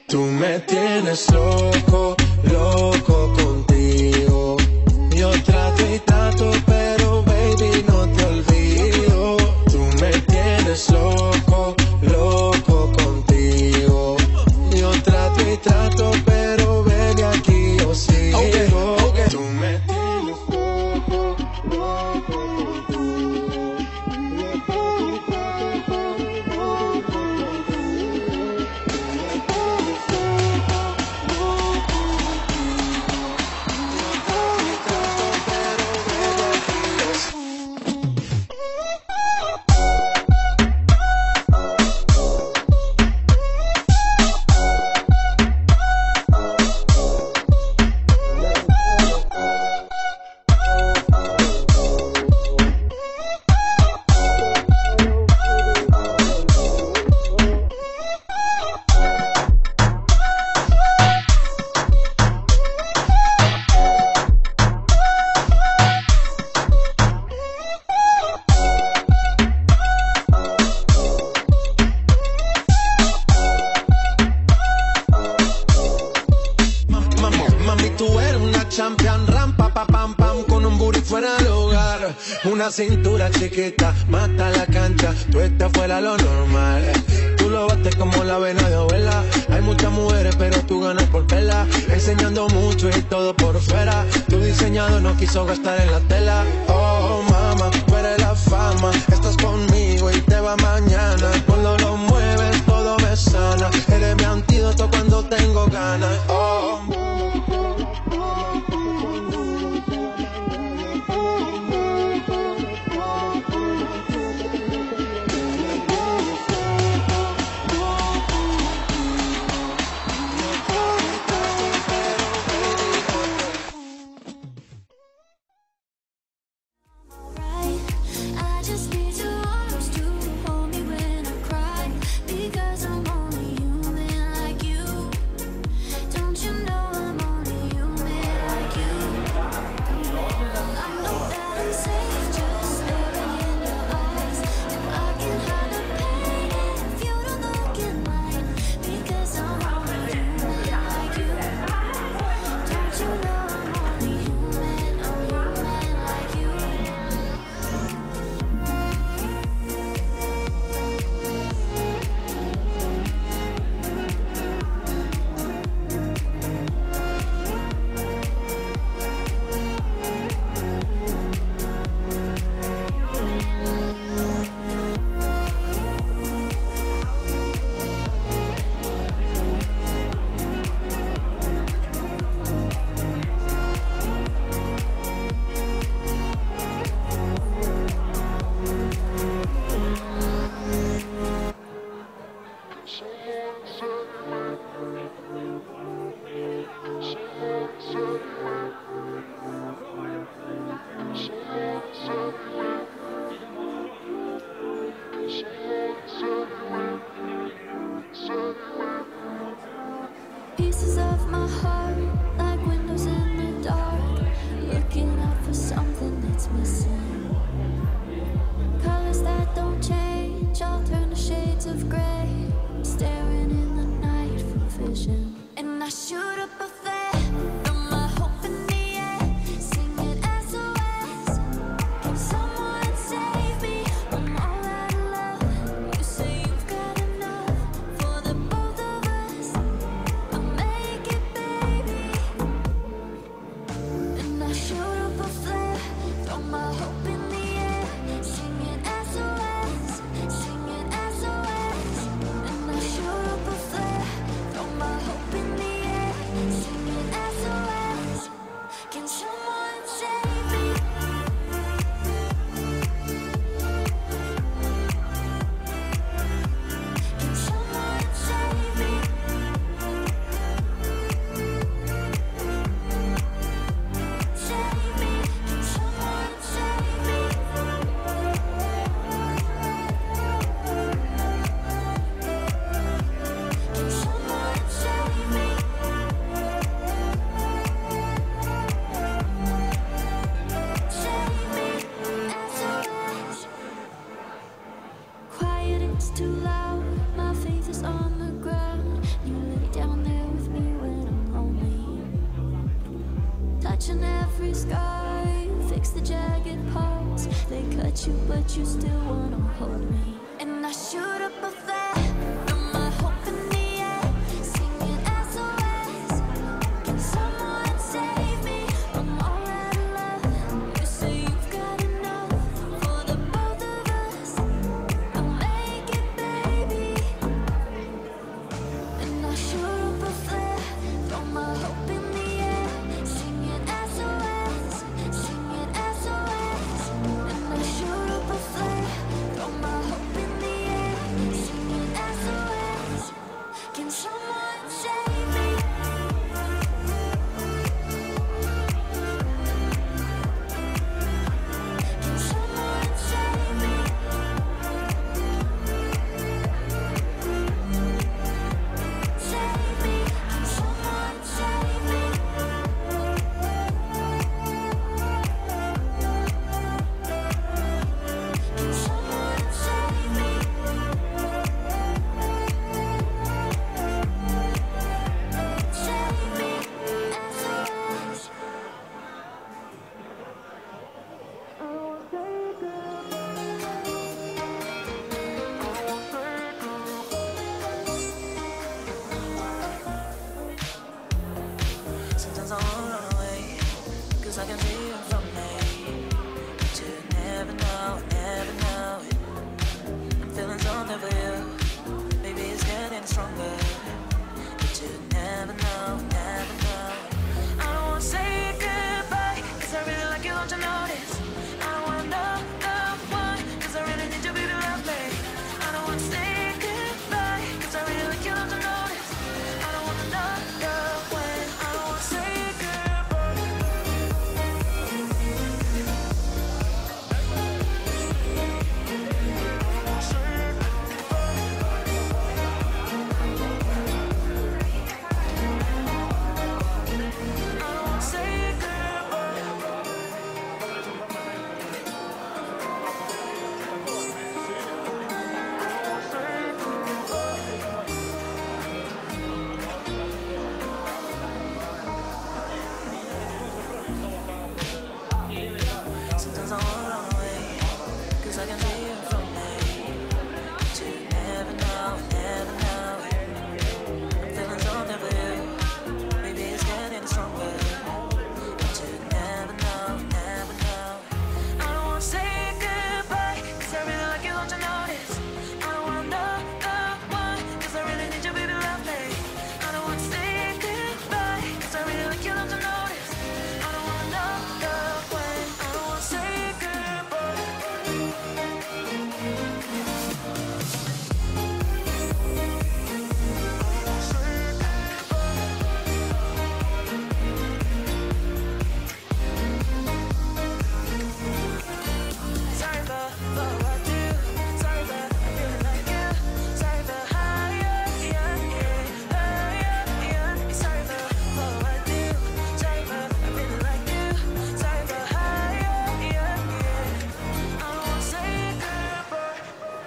Tú me tienes loco, loco contigo. Yo trato y trato, pero baby no te olvido. Tú me tienes loco, loco contigo. Yo trato y trato, pero baby aquí yo sigo. Okay. Tú me tienes loco, loco contigo. Yo trato y trato, champion, ram, pa, pa, pam, pam, con un booty fuera del hogar. Una cintura chiquita, mata la cancha, tú estás fuera lo normal. Tú lo bates como la vena de abuela. Hay muchas mujeres, pero tú ganas por tela. Enseñando mucho y todo por fuera. Tu diseñado no quiso gastar en la tela. Oh, mama, tú eres la fama. Estás conmigo y te va mañana. Cuando lo mueves, todo me sana. Eres mi antídoto cuando tengo ganas. Oh, Pieces of my heart, like windows in the dark, looking out for something that's missing. Colors that don't change, I'll turn to shades of gray, staring in the night for vision. And I shoot up a flare, throw my hope in the air, singing SOS. Can someone save me? I'm all out of love. You say you've got enough for the both of us. I'll make it, baby. And I shoot up a flare, throw my hope in the air, singing SOS, singing SOS. And I shoot up a flare, throw my hope in the air, singing SOS. Can someone save me? Can someone save me? Save me. Can someone save me? Can someone save me? Save me. SOS. Quiet, it's too loud. My faith is on the ground. You lay down touching every scar. Fix the jagged parts. They cut you, but you still wanna hold me. And I shoot up a flare, throw my hope in the air, singing SOS. Can someone save me? I'm all out of love. You say you've got enough for the both of us. I'll make it, baby. And I shoot up a flare, throw my hope in the air, singing SOS, singing SOS. And I shoot up a flare, throw my hope in the air, singing SOS. Can someone save me? Can someone save me? Save me. Can someone save me? Can someone save me? Save me, SOS. Sometimes I wanna run away, 'cause I can see you from me. But you never know it. I'm feeling something for you. Maybe it's getting stronger. But you never know it. I don't wanna say goodbye, 'cause I really like you, don't you notice? I don't wanna know the one, 'cause I really need you, baby, to love me. I don't wanna say goodbye, 'cause I really like you, don't you notice? I don't wanna know the when. I don't wanna say goodbye. Sometimes I wanna run away, 'cause I can see you from me. But you never know it. I'm feeling something for you. Maybe it's getting stronger. But you never know it. I don't wanna say goodbye, 'cause I really like you, don't you notice? I don't wanna know the one, 'cause I really need you, baby, to love me. I don't wanna say goodbye, 'cause I really like you, don't you notice? I don't wanna know the when. I don't wanna say goodbye. Sorry for what I do. Sorry for feeling like you. Sorry for higher, Sorry for what I do. Sorry for feeling like you. Sorry for higher, I don't wanna say goodbye.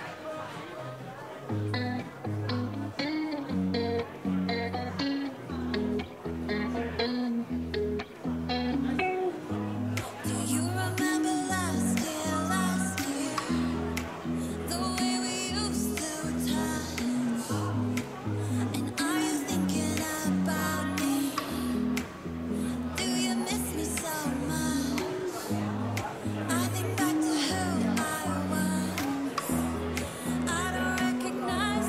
Do you remember last year, the way we used to touch? And are you thinking about me? Do you miss me so much? I think back to who I was. I don't recognize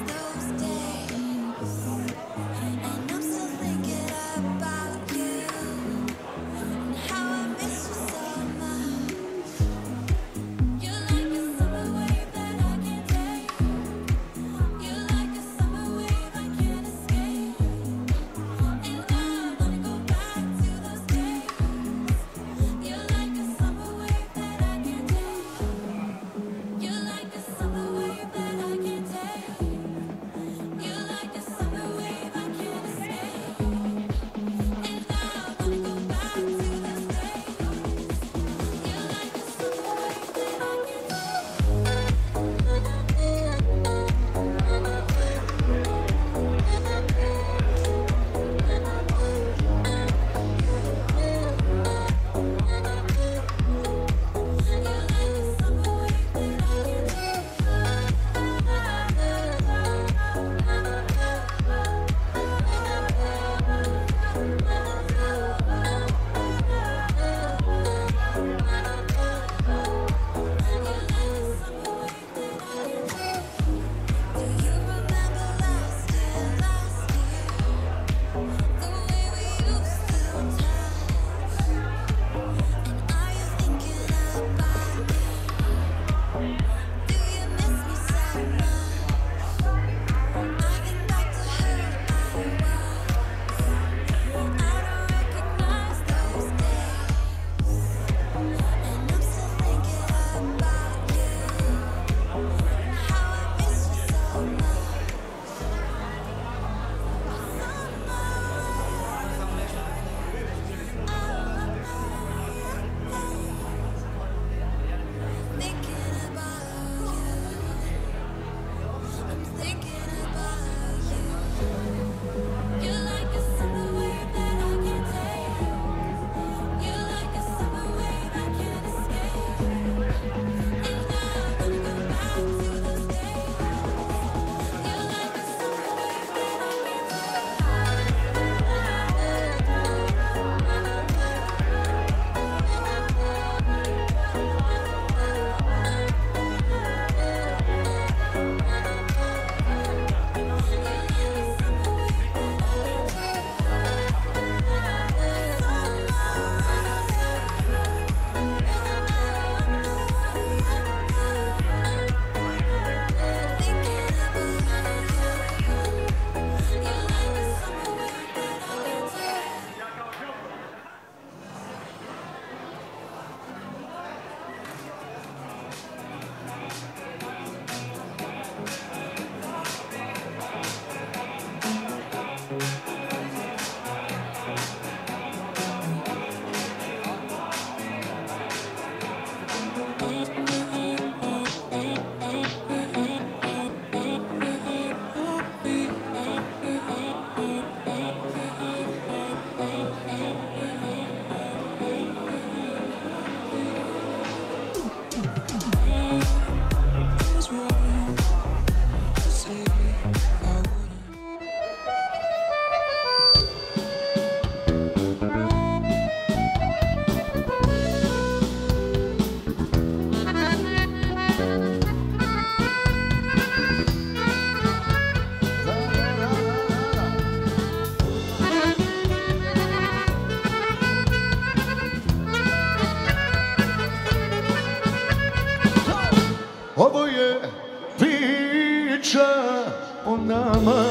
priča o nama,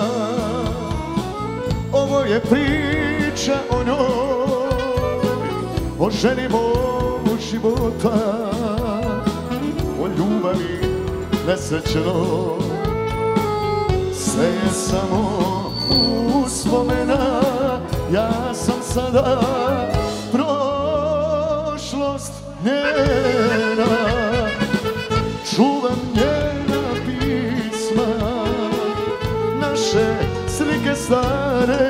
ovo je priča o njoj, o ženi mog života, o ljubavi nesrećnoj. Sve je samo uspomena, ja sam sada prošlost njena. Čuvam njena pisma, naše slike stare,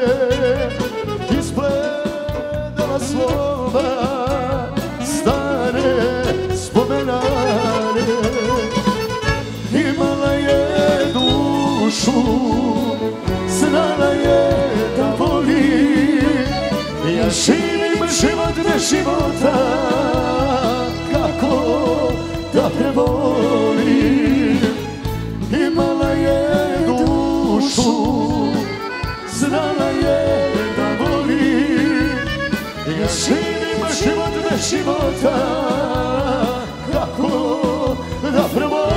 izgledala slova, stare spomenare. Imala je dušu, znala je da voli, ja živim život bez života, kako da prevolim. Imala je dušu, znala je da voli, ja živim život bez života, kako da prevolim.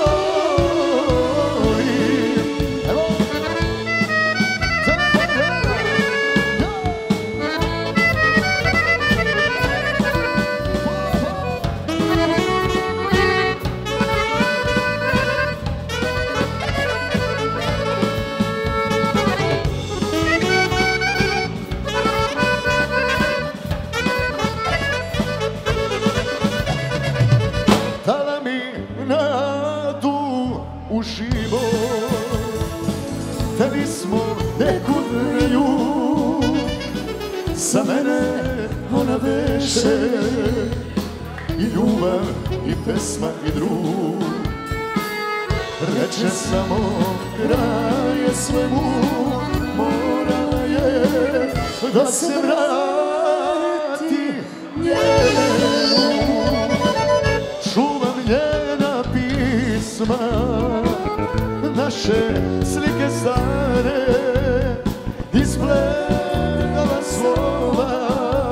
Dala mi nadu u život, da nismo nekud ljud. Za mene ona veše i ljubav i pesma i drug. Reče samo kraj je svemu, morala je da se vrati njemu. Čuvam njena pisma, naše slike stare, izgledala slova,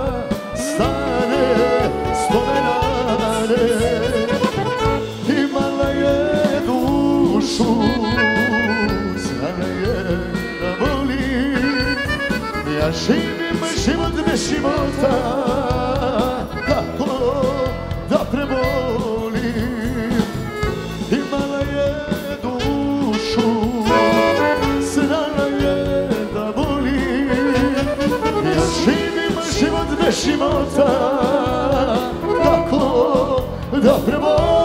stare spomenare. Imala je dušu, znala je da voli, ja živim život bez života, kako da prebolim. Imala je dušu, znala je da voli, ja živim život bez života, kako da prebolim.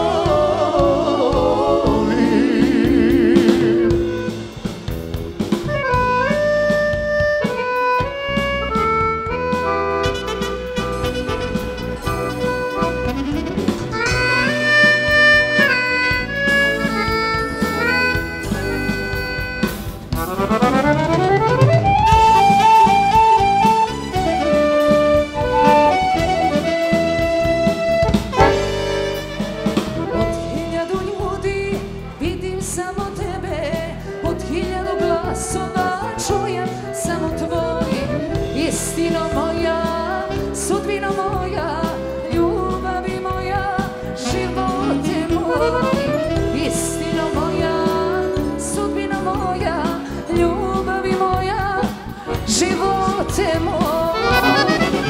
Istino moja, sudbino moja, ljubavi moja, živote moj. Istino moja, sudbino moja, ljubavi moja, živote moj.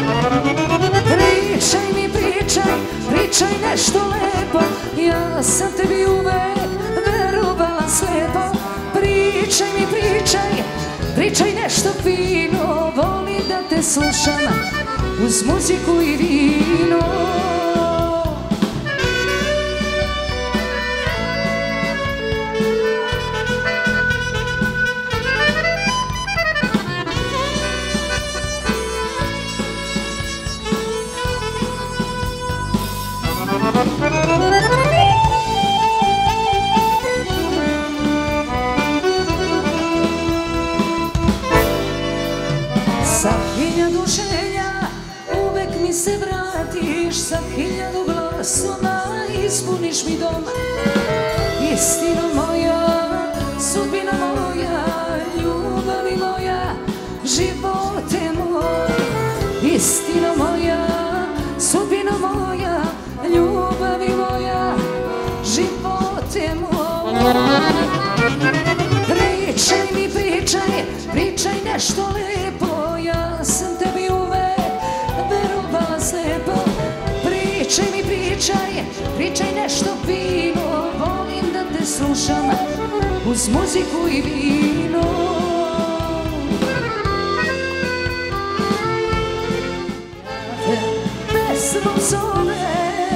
Pričaj mi, pričaj, pričaj nešto lepo, ja sam tebi uvek verovala slepo. Pričaj mi, pričaj, pričaj nešto fino, volim da te slušam uz muziku i vino. Sa 1000 želja uvek mi se vratiš, sa 1000 glasova ispuniš mi dom. Istino moja, sudbina moja, ljubavi moja, živote moj. Istina moja, sudbina moja, ljubavi moja, živote moj. nešto lepo, ja sam tebi uvek verovala slepo. Pričaj mi, pričaj nešto fino, volim da te slušam uz muziku i vino. Pesmom zove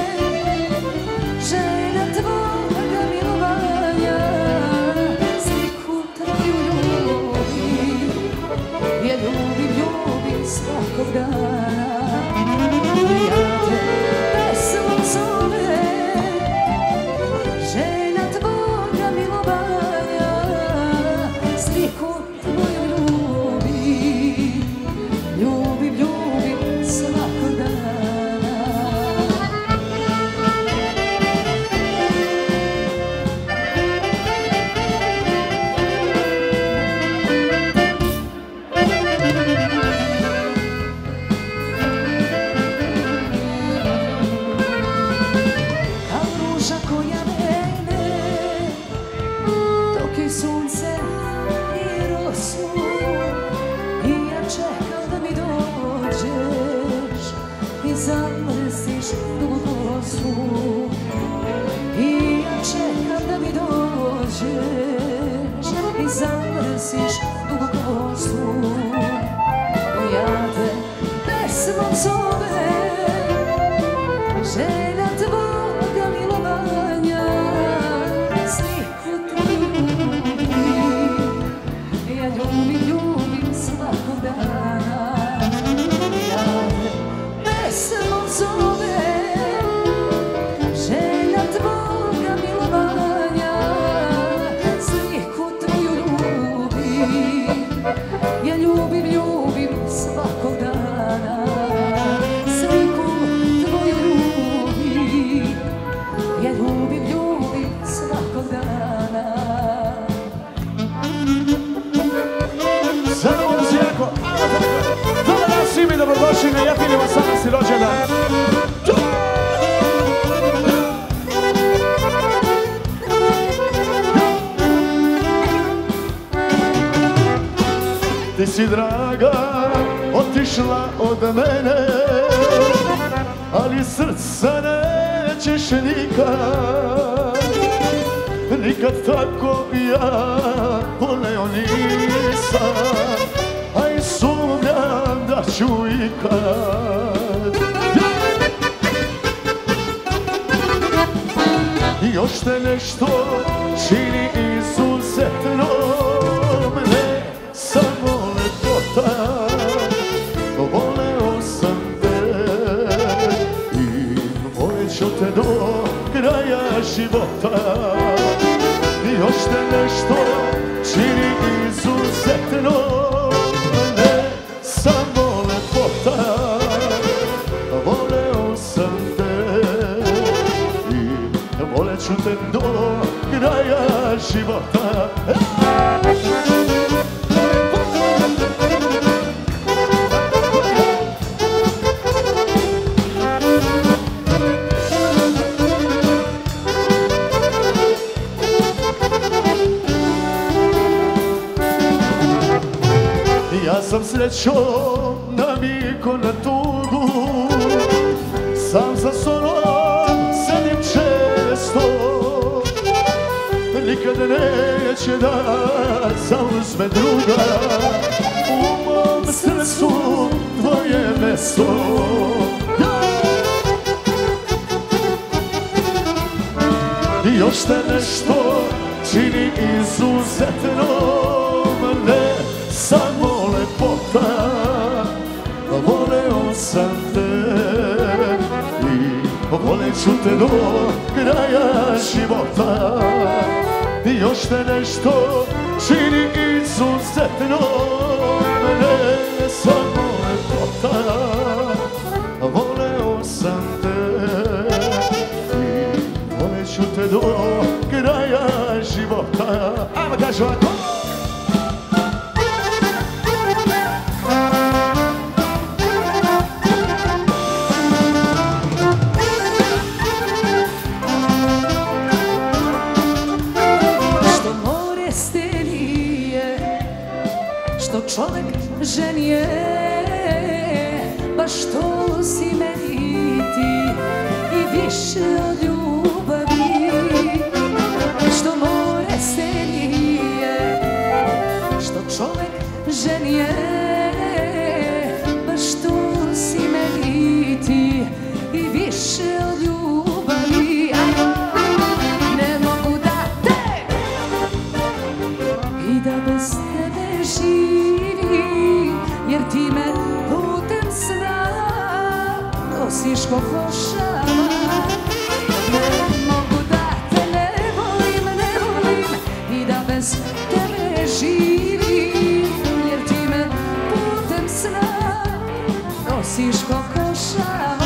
želja tvoga milovanja, sliku tvoju ljubim, ja ljubim svakog dana. Ja te pesmom zove želja tvoga milovanja, sliku tvoju ljubim svakog dana. Sunce i rosu, i ja čekam da mi dođeš i zamrsiš dugu kosu. I ja čekam da mi dođeš i zamrsiš dugu kosu. Ja te pesmom zovem, želja tvoga milovanja, sliku tvoju ja ljubim svakog dana. Ja te pesmom zovem, želja tvoga milovanja, sliku tvoju ljubim, ja ljubim svakog dana. Sliku tvoju ljubim, ja ljubim svakog dana. Zadovoljno si jako. Dobar dan svimi, dobrodošli na Jatinjev 18. rođendan. Ti si draga otišla od mene, ali srca nećeš nikad. Nikad tako ja voleo nisam, a i sumnjam da ću ikad. Još te nešto čini izuzetno, ne samo lepota. Voleo sam te i volit ću te do kraja života. Još te nešto čini izuzetno, ne samo lepota. Voleo sam te i volit ću te do kraja života. Ja sam srećom naviko na tugu, sam sa sobom sedim često. Nikad neće da zauzme druga u mom srcu tvoje mesto. Još te nešto čini izuzetno, ne samo lepota. Voleo sam te i volit ću te do kraja života. Još te nešto čini izuzetno, ne samo lepota. Voleo sam te i volit ću te do kraja života. Ajmo kažu ovako. Što more stenije, što čovek ženi je, baš to si meni ti i više od ljubavi, što more se nije, što čovek ženi je, baš to si meni ti i više od ljubavi. Ne mogu da te i da bez tebe živim, jer ti me putem sna nosiš ko košava. Ne mogu da te ne volim i da bez tebe živim, jer ti me putem sna nosiš ko košava.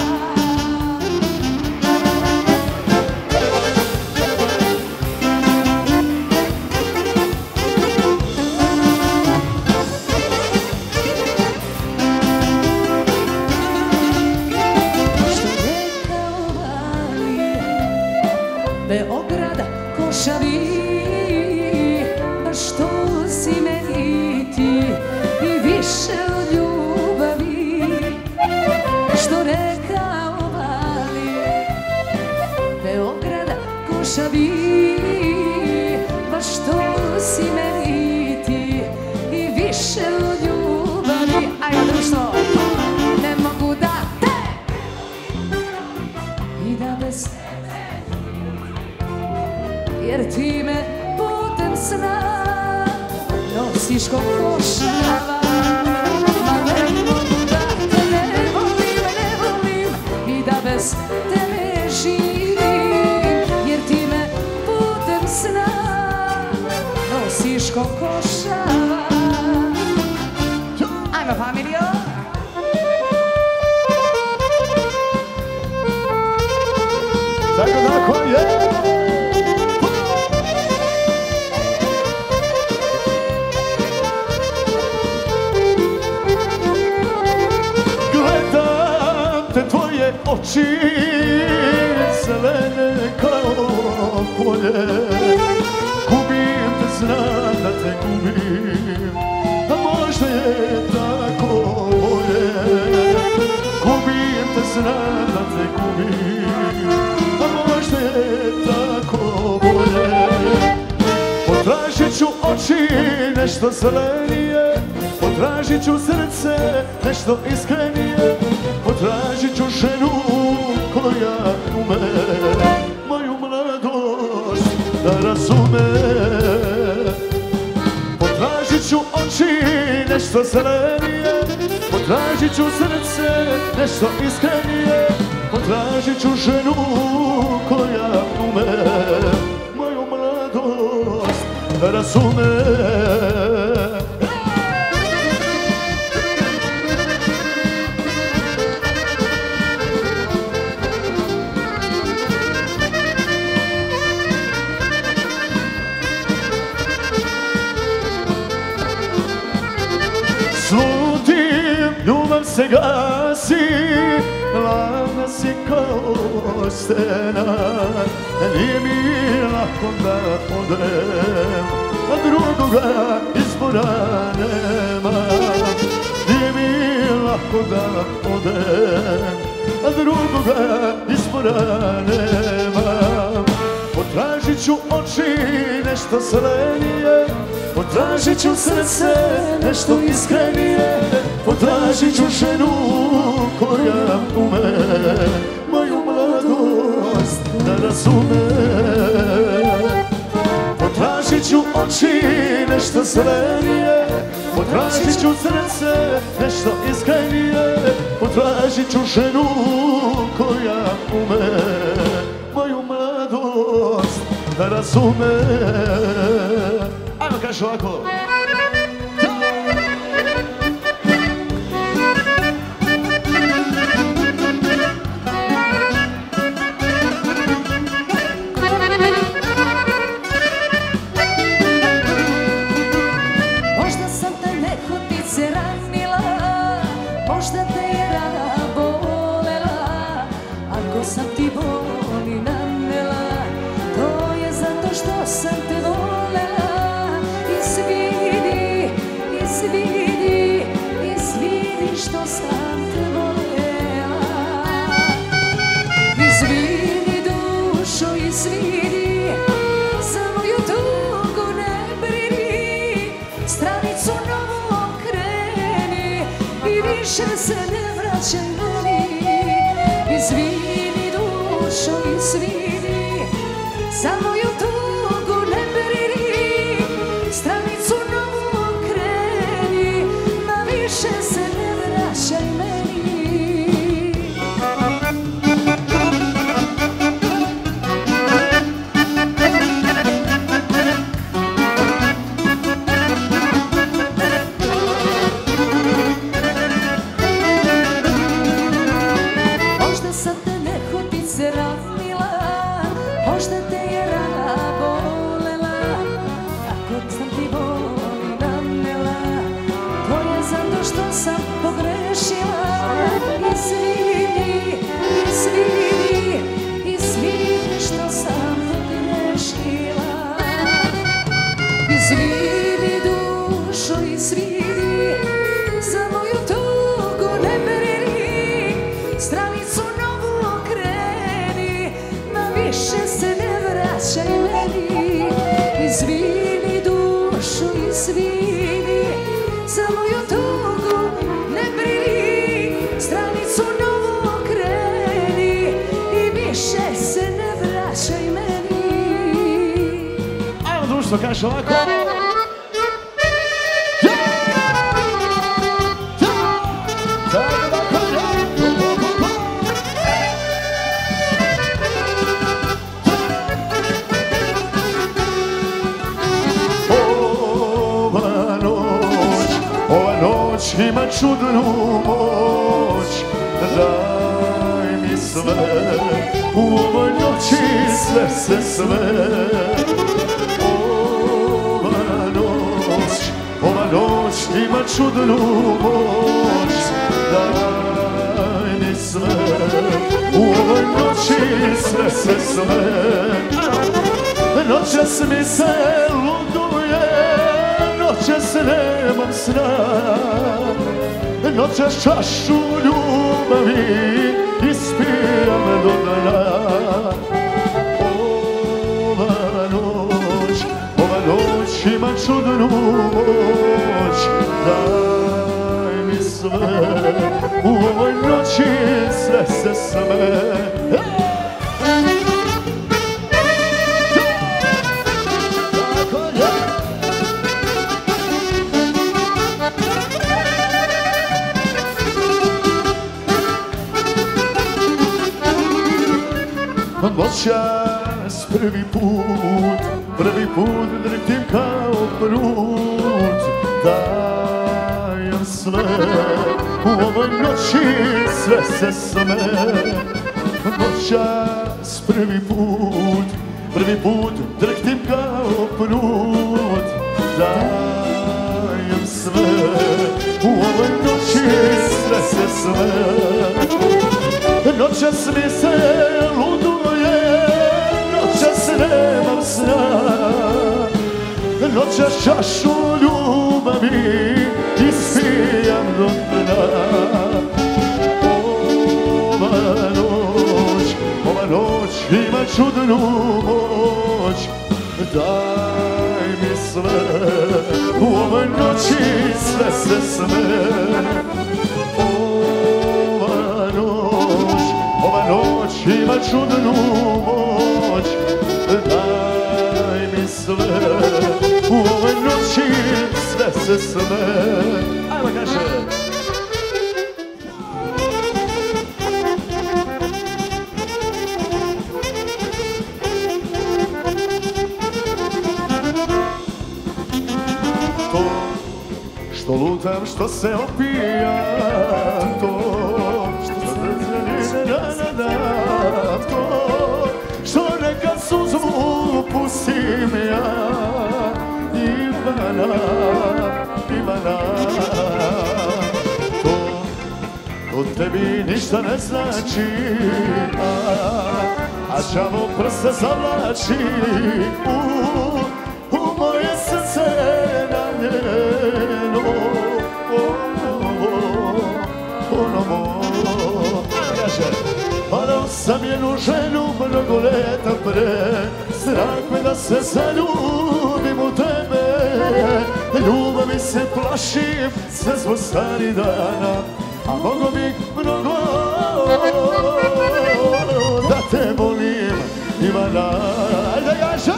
Beograd, Košavi, baš to si meni ti i više od ljubavi, što reka obali. Beograd, Košavi, baš to si meni ti i više od ljubavi. Ajde društvo, ne mogu da te i da bez jer ti me putem sna nosiš ko košava. Ma ne mogu da te ne volim i da bez tebe živim, jer ti me putem sna nosiš ko košava. Ajmo familijo! Tako je! Oči zelene kao polje, gubim te, znam da te gubim, a možda je tako bolje. Gubim te, znam da te gubim, a možda je tako bolje. Potražit ću oči nešto zelenije, potražit ću srce nešto iskrenije, potražit ću ženu koja ume moju mladost da razume. Potražit ću oči nešto zelenije, potražit ću srce nešto iskrenije, potražit ću ženu koja ume moju mladost da razume. Slutim, ljubav se gasi, hladna si kao stena. Nije mi lako da odem, a drugoga izbora nema. Nije mi lako da odem, a drugoga izbora nema. Potražit ću oči nešto zelenije, potražit ću srce nešto iskrenije, potražit ću ženu koja ume moju mladost da razume. Potražit ću oči nešto zelenije, potražit ću srce nešto iskrenije, potražit ću ženu koja ume moju mladost da razume. Ajmo kaži ovako. Možda sam te nehotice ranila, možda te je rana bolela. Ako sam ti bol i nanela, to je zato što sam te volela i svi vraćaj meni. Izvini dušo, izvini, za moju tugu ne brini, stranicu novu kreni, ma više se ne vraćaj meni. Možda sam te nehotice ranila, možda te je rana bolela, kako sam ti boli nanela, to je zato što sam pogrešila. Izvini, izvini, izvini što sam pogrešila. Izvini dušo, izvini, za moju tugu ne brini, stranicu novu okreni, ma više se ne vraćaj meni. Izvini dušo, izvini, za moju tugu ne brini, stranicu novu okreni i više se ne vraćaj meni. Ajmo društvo, kaže ovako. Ova noć ima čudnu moć, daj mi sve, u ovoj noći sve Ova noć ima čudnu moć, daj mi sve, u ovoj noći sve Noćas mi se luduje, noćas nemam sna, noćas čašu ljubavi ispijam do dna. Ova noć ima čudnu moć, daj mi sve, u ovoj noći sve Noćas prvi put drhtim kao prut, dajem sve, u ovoj noći sve Noćas prvi put drhtim kao prut, dajem sve, u ovoj noći sve Noćas mi se luduje, noćas nemam sna, noćas čašu ljubavi ispijam do dna. Ova noć ima čudnu moć, daj mi sve, u ovoj noći sve Ova noć ima čudnu moć, daj mi sve, u ovoj noći sve Ajmo kaže. To što lutam, što se opijam, to što nekad suzu pustim ja, Ivana, to tebi ništa ne znači, a đavo prste zavlači u moje srce ranjeno, ponovo. Parao sam jednu ženu mnogo leta pre, strah me da se zaljubim u tebe, ljubavi se plašim sve zbog starih dana, a mogo bih mnogo da te volim, Ivana. Ajde Jaša!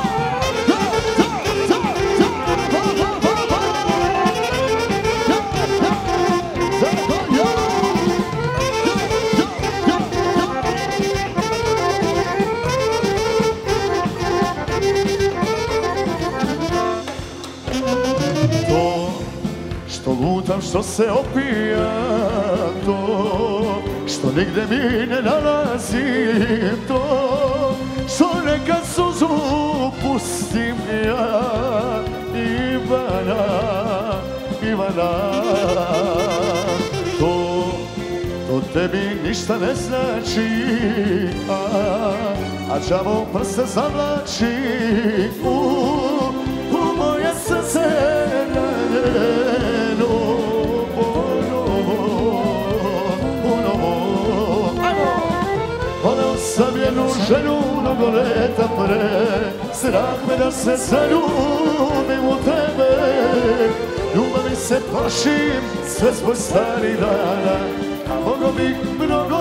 Lutam što se opija to, što nigde mi ne nalazim to, što nekad suzu pustim ja, Ivana, Ivana. To tebi ništa ne znači, a đavo prste zavlači u moje srce ranjeno. Voleo sam jednu ženu mnogo leta pre, strah me da se zaljubim u tebe. Ljubavi se plašim sve zbog starih dana, a mogo bih mnogo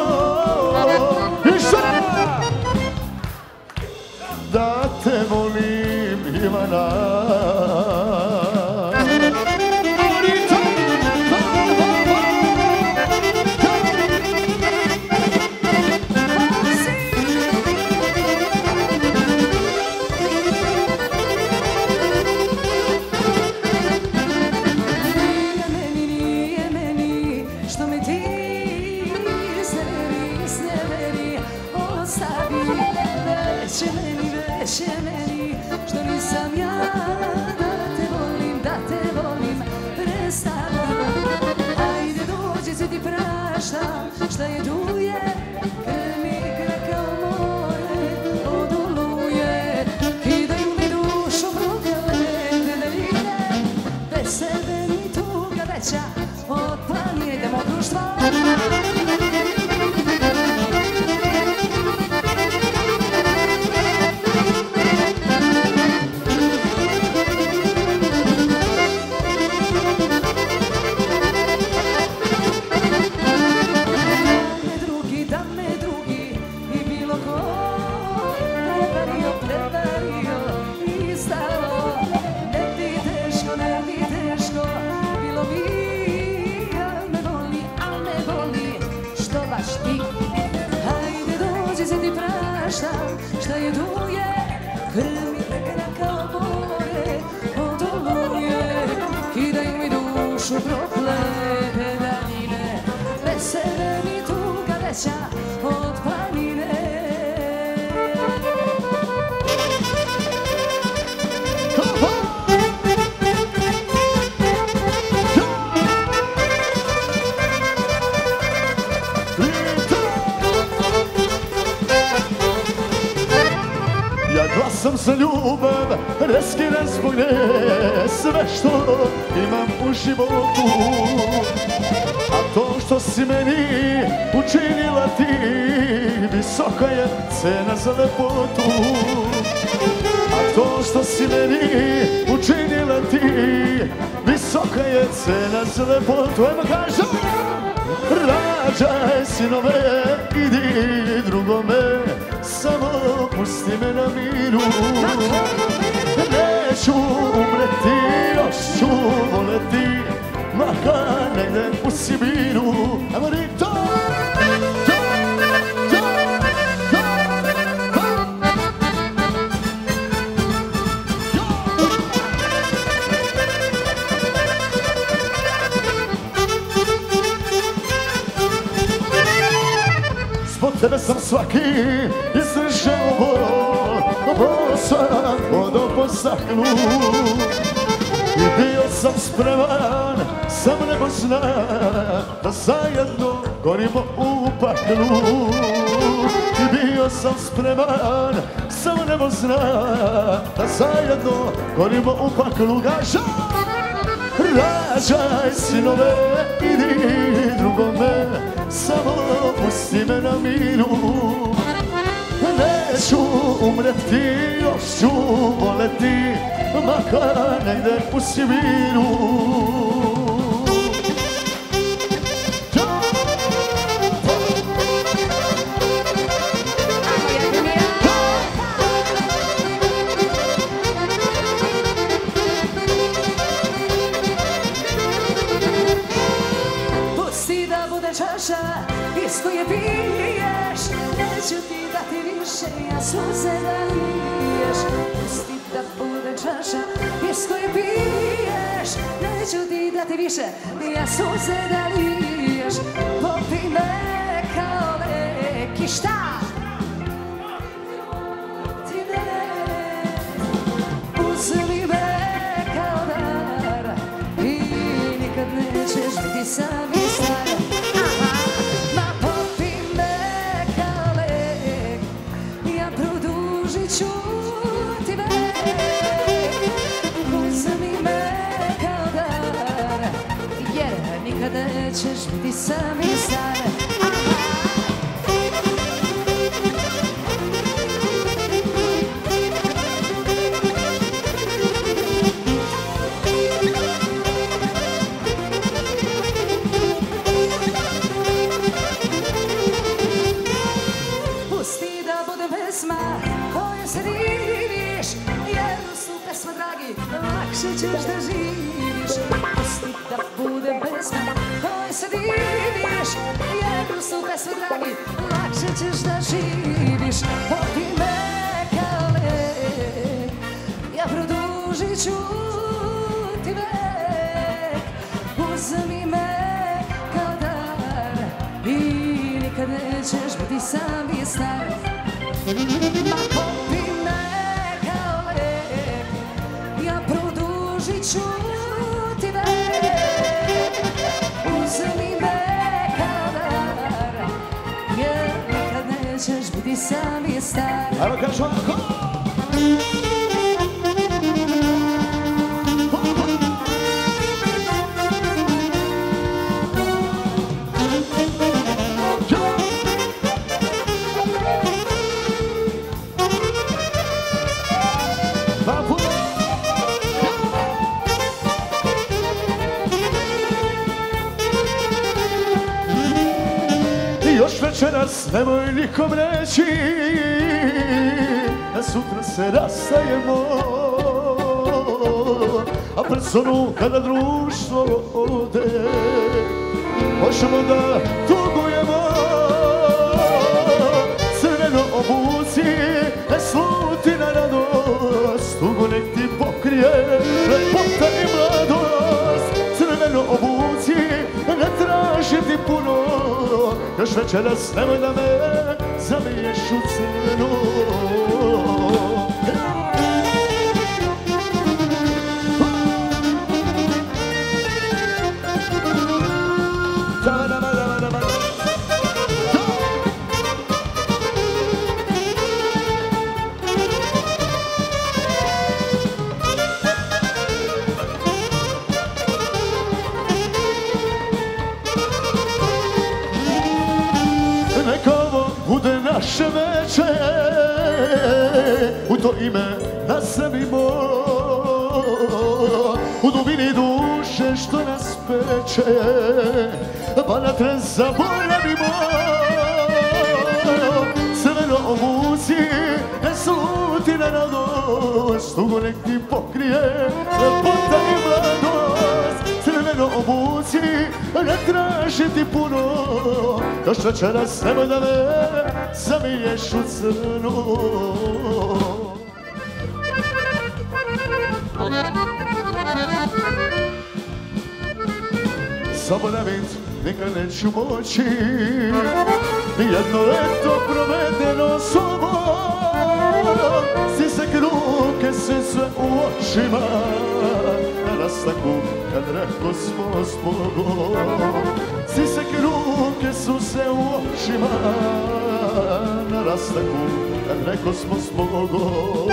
da te volim, Ivana. Što nisam ja da te volim, prestala. Ajde dođi se ti praštam, šta je duje, krmi kao more odoluje. Kidaju mi dušu proklete deline, bez sebe mi tuga veća od planjedemo društva. Šta je duje, krmi kao more odoluje. Kidaju mi dušu proklete daljine, bez sebe mi tuga veća od planine. Glasam za ljubav, reskiram zbog nje sve što imam u životu. A to što si meni učinila ti, visoka je cena za lepotu. A to što si meni učinila ti, visoka je cena za lepotu. Evo kažem, rađaj sinove, idi drugome, samo pusti me na miru. Neću umreti, još ću voleti, makar negde u Sibiru. Evo Rito! Zbog tebe sam svaki izdržao bol sam vodom po staklu. I bio sam spreman, sam nebo zna, da zajedno gorimo u paklu. I bio sam spreman, sam nebo zna, da zajedno gorimo u paklu. Gaža! Rađaj sinove, idi drugome, samo pusti me na miru. Neću umreti, još ću voleti, makar negde u Sibiru. čaša iz koje piješ. Neću ti dati više, ja suze da liješ. Pusti da bude čaša iz koje piješ. Neću ti dati više, ja suze da liješ. Popi me kao lek i šta? Ti ne uzmi me kao dar i nikad nećeš biti sam i star. Ma popi me kao lek, ja produžit ću ti vek. Uzmi me kao dar, jer nikad nećeš biti sam i star. Lakše ćeš da živiš, pusti da bude pesma koje se diviš. Jednu su pesme, dragi, lakše ćeš da živiš. Popi me kao lek, ja produžit ću ti vek. Uzmi me kao dar i nikad nećeš biti sam i star. Ma popi me kao lek, ja produžit ću ti vek. Uzmi me kao dar, jer nikad nećeš biti sam i star. Ajmo kažu ovako! Još večeras nemoj nikom reći, a sutra se rastajemo. A pred sonu kada društvo ode, možemo da tugujemo. Crveno obuci, ne sluti na radost, tugu nek ti pokrije lepota i mladost. Crveno obuci, ne traži ti puno, još večeras nemoj da me zamiješ u crveno. Naše veče, u to ime nasavimo, u dubini duše što nas peče, pa na tren zaboravimo. Crveno obuci, ne sluti na radost, tugo nek ti pokrije lepota i mladost. Crveno obuci, ne traži ti puno, još večeras nemoj da me zamiješ u crnu. Zaboravit nikad neću moći, nijedno leto provedeno s tobom. Stisak ruke se sve u očima, na rastaku kad reko smo s Bogom. Stisak ruke su se u očima, na rastaku kad reko smo s Bogom.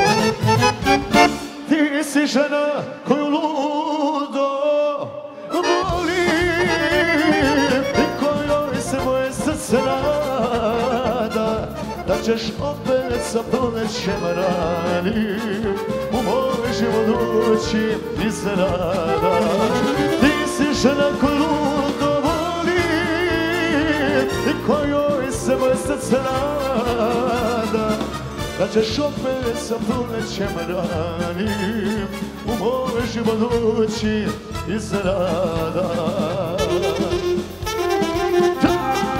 Ti si žena koju ludo volim i kojoj se moje srce nada, da ćeš opet sa prolećem ranim u moj život doći iznenada. Ti si žena koju ludo volim i kojoj se moje srce nada, da ćeš opet sa prolećem ranim u moj život doći iznenada.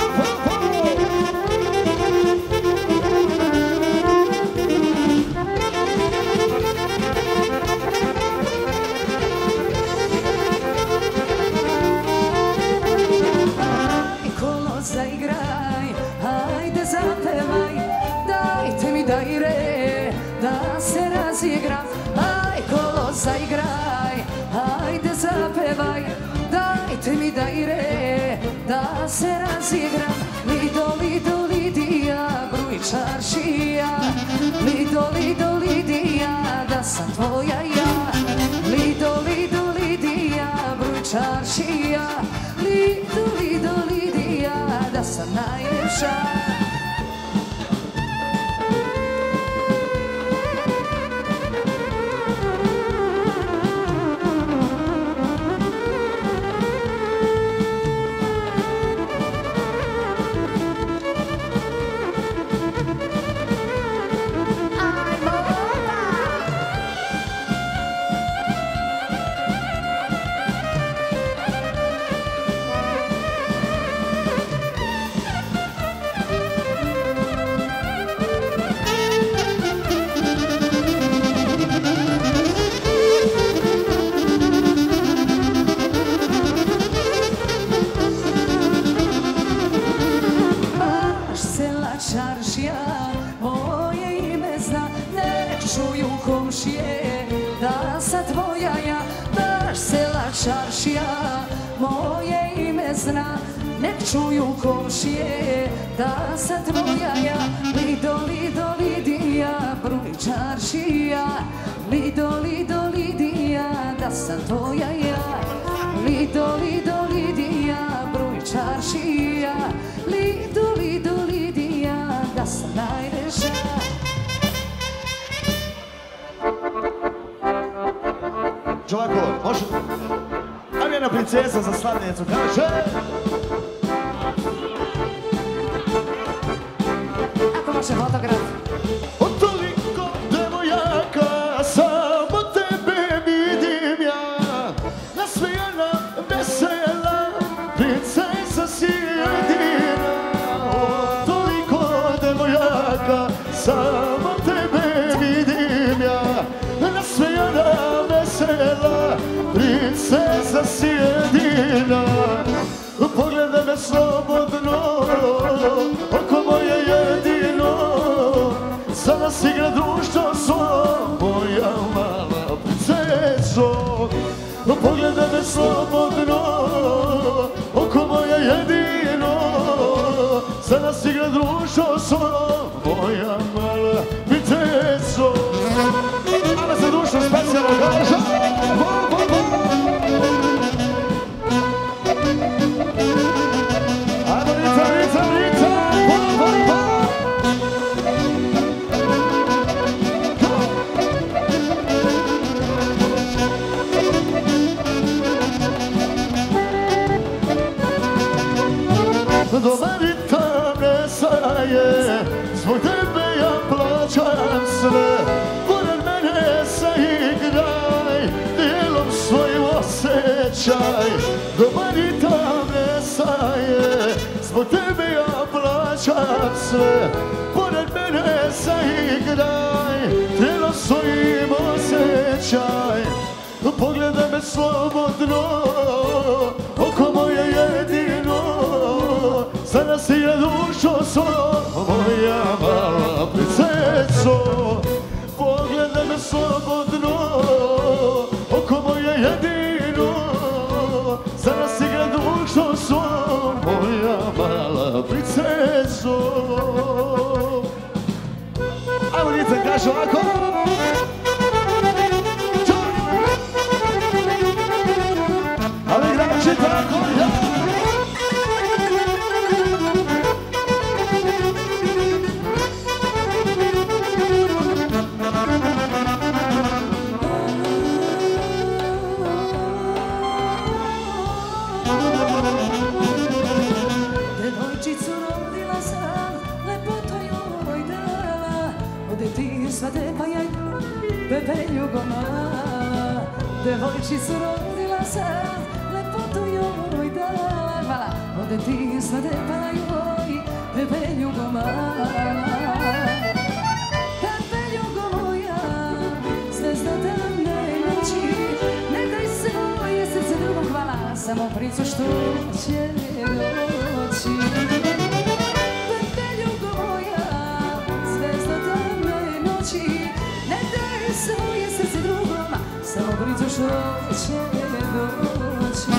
razigram. Aj, kolo zaigraj, ajde zapevaj, dajte mi da ire, da se razigram. Lido, Lido, Lidija, bruj čaršija, Lido, Lido, Lidija, da sam tvoja ja. Lido, Lido, Lidija, bruj čaršija, Lido, Lido, Lidija, da sam najljepša. Čaršija, moje ime zna, nek čuju komšije, da sam tvoja ja. Lido, Lido, Lidija, bruj čaršija, Lido, Lido, Lidija, da sam tvoja ja. Lido, Lido, Lidija, bruj čaršija, Lido, Lido, Lidija, da sam najljepša. Ovako, može? Ajme jedna princesa za slavljencu, kaže! Ako može fotograf. Od toliko devojaka samo tebe vidim ja. Nasmijana, vesela, princesa si jedina. Od toliko devojaka samo tebe vidim ja. Nasmijana, vesela, princesa si jedina. Pogledaj me slobodno, oko moje jedino. Za nas igra društvo svo, moja mala princeso. Pogledaj me slobodno, oko moje jedino. Za nas igra društvo svo, moja mala princeso. Ana se društvo specijalno kaže. Ajmo Rita, Rita, Rita, Dobar Rita ne saje, zbog tebe ja plaćam sve. Pored mene se igraj, dijelom svoj osjećaj. Dobar Rita ne saje, zbog tebe ja plaćam sve. Pored mene se igraj, dijelom svojim osjećaj. Pogledaj me slobodno, oko moje jedino. Za nas igra dušo svo, moja mala princeso. Pogledaj me slobodno, oko moje jedino. Za nas igra dušo svo, moja mala princeso. Ajmo Rita, kaže ovako. Ali igrači tako ja. Devojčicu rodila sam, lepoto joj dala, od detinjstva depajaj, pepeljugo mala. Devojčicu rodila sam, lepoto joj dala, hvala, od detinjstva depajaj, pepeljugo mala. Pepeljugo moja, zvezda tamne noći, ne daj se moje srce drugom, hvala, samo princu što će doći. Pepeljugo moja, zvezda tamne noći, ne daj se će doći.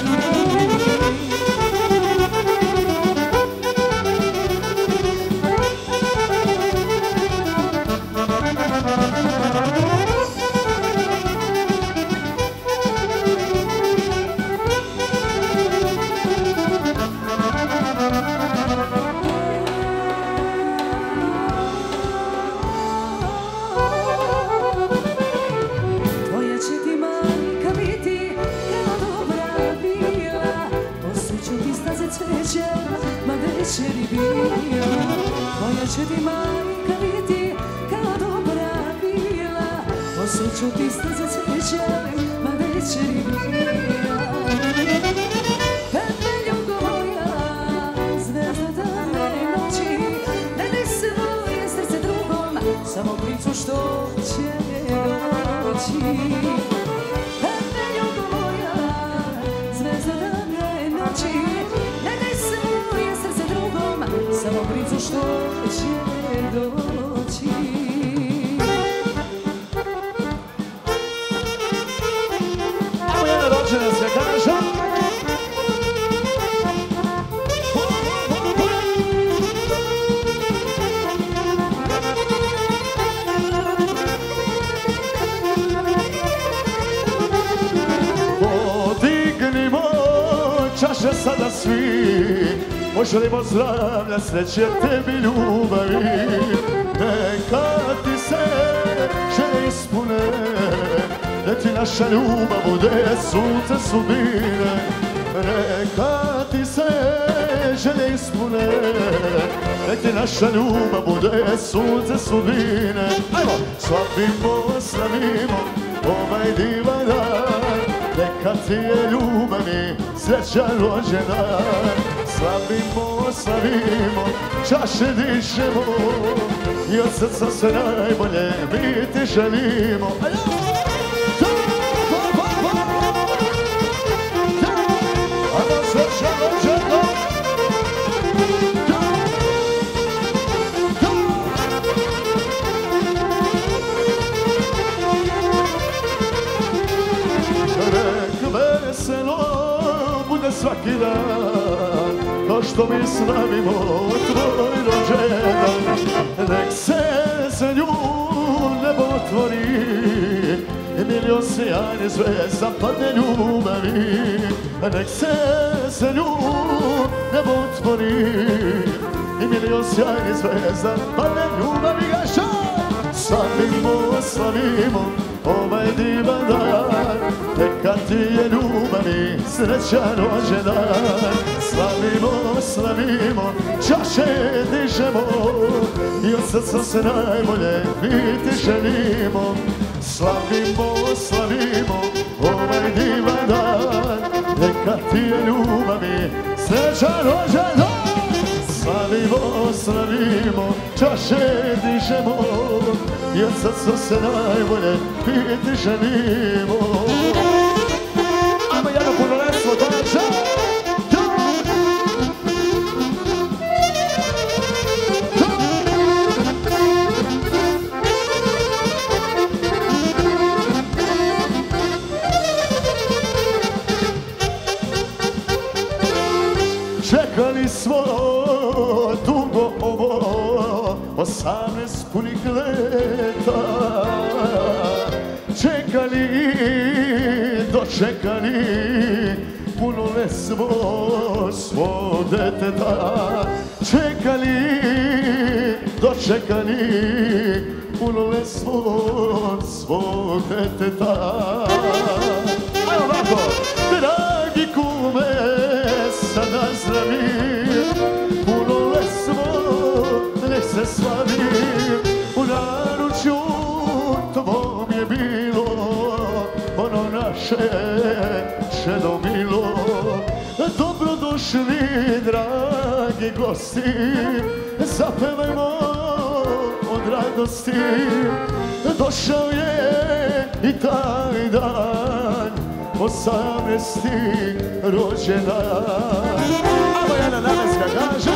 Tvoja će ti majka biti kao dobra bila, posjeću ti staze cveća, ma večeri bila. Tvoja će ti majka biti kao dobra bila, posjeću ti staze cveća, ma večeri bila. Tebe ljubo moja, zvezda dane noći, ne nese moje srce drugom, samo priču što će doći. Tebe ljubo moja, zvezda dane noći, ne nese moje srce drugom, samo priču što će doći. Evo jedna rođena se kaže. Podignimo čaše sada svi, poželimo zdravlja, sreće, tebi ljubavi. Neka ti se želje ispune, da ti naša ljubav bude sunce sudbine. Neka ti se želje ispune, da ti naša ljubav bude sunce sudbine. Ajmo! Slavimo, slavimo ovaj divan dan, neka ti je ljubavi srećan rođendan. Slavimo, slavimo, čaše dišemo i od srca sve najbolje mi ti želimo. Ajmo srećan rođendan! Veselo bude svaki dan, kao što mi slavimo tvoj rođendan. Nek se za nju nebo otvori i milion sjajnih zvezda padne ljubavi. Nek se za nju nebo otvori i milion sjajnih zvezda padne ljubavi. Gaša! Slavimo, slavimo ovaj divan dan, neka ti je ljubavi srećan rođendan. Slavimo, slavimo, čaše dižemo i od srca se najbolje mi ti želimo. Slavimo, slavimo ovaj divan dan, neka ti je ljubavi srećan rođendan. Slavimo, slavimo, čaše dižemo i od srca se najbolje mi ti želimo. Ajmo jedno punoletstvo, dađa! Čekali smo dugo ovo, 18 punih leta. Čekali, dočekali punoletstvo svog deteta. Čekali, dočekali punoletstvo svog deteta. Ajmo ovako, dragi kume, sad nazdravi, punoletstvo nek se slavi. U naručju tvom je bilo ono naše čedo milo. Dobrodošli, dragi gosti, zapevajmo od radosti. Došao je i taj dan, 18. rođendan. Ajmo jedna nameska kaže.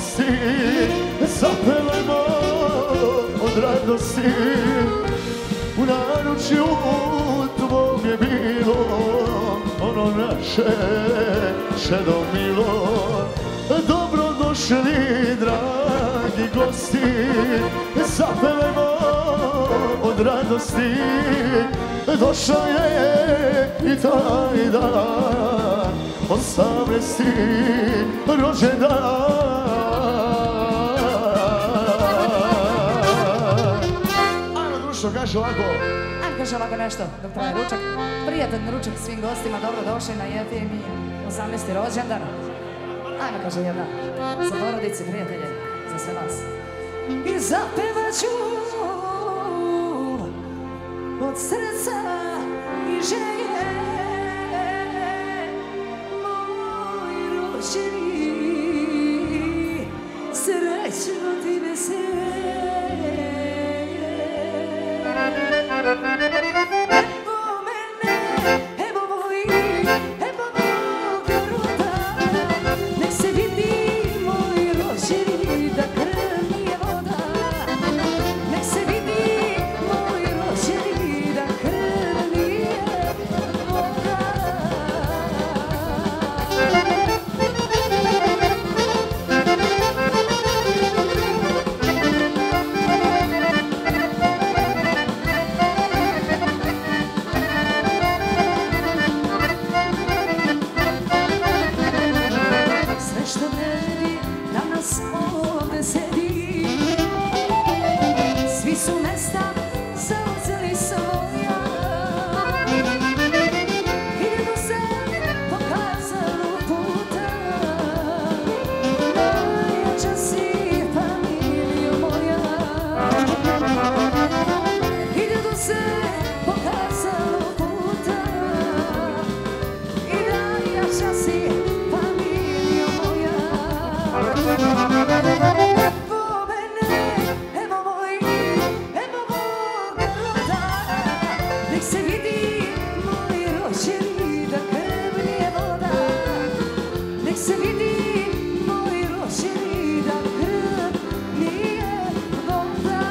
gosti, zapevajmo od radosti. U naručju tvom je bilo ono naše šedo milo. Dobrodošli, dragi gosti, zapevajmo od radosti. Došao je i taj dan, 18. rođendan. Ajmo društvo, kaže ovako. Ajmo kaže ovako nešto dok traje ručak. Prijatan ručak svim gostima, dobrodošli na FM 18. rođendan. Ajmo kaže jedna, za porodice, prijatelje, za sve vas. I zapevat ću od srca i želje moj rođeni, srećno ti veselje. Evo mene, evo moj, evo moga roda, nek se vidi moj rođeni da krv nije voda. Nek se vidi moj rođeni da krv nije voda. Sve što vredi danas ovde sedi, svi su mesta zauzeli svoja. Hiljadu se pokazalo puta, najjača si familijo moja. Hiljadu se pokazalo puta i najjača si familijo moja. Evo mene, evo moj, evo moga roda, nek se vidi moj rođeni da krv nije voda. Nek se vidi moj rođeni da krv nije voda.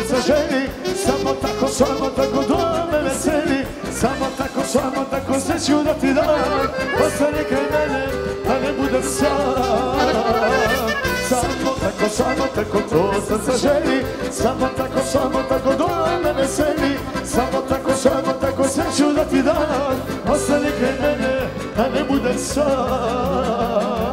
srce želi, samo tako do me veseli, samo tako sreću da ti dam, ostani kraj mene, da ne budem sam. Samo tako to srce želi, samo tako do me veseli, samo tako sreću da ti dam, ostani kraj mene, da ne budem sam.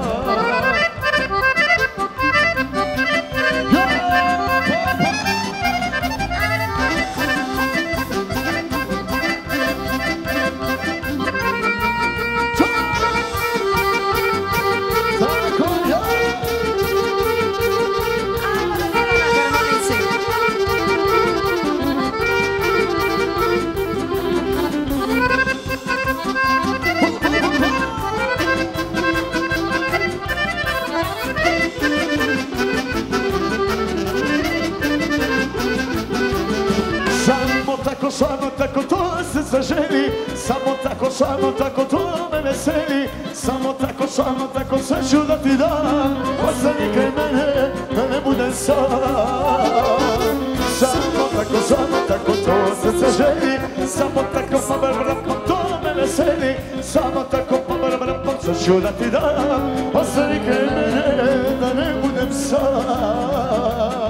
Samo tako to srce želi, samo tako to me veseli, samo tako sreću da ti dam, ostani kraj mene, da ne budem sam. Samo tako to srce želi, samo tako to me veseli, samo tako sreću da ti dam, ostani kraj mene, da ne budem sam.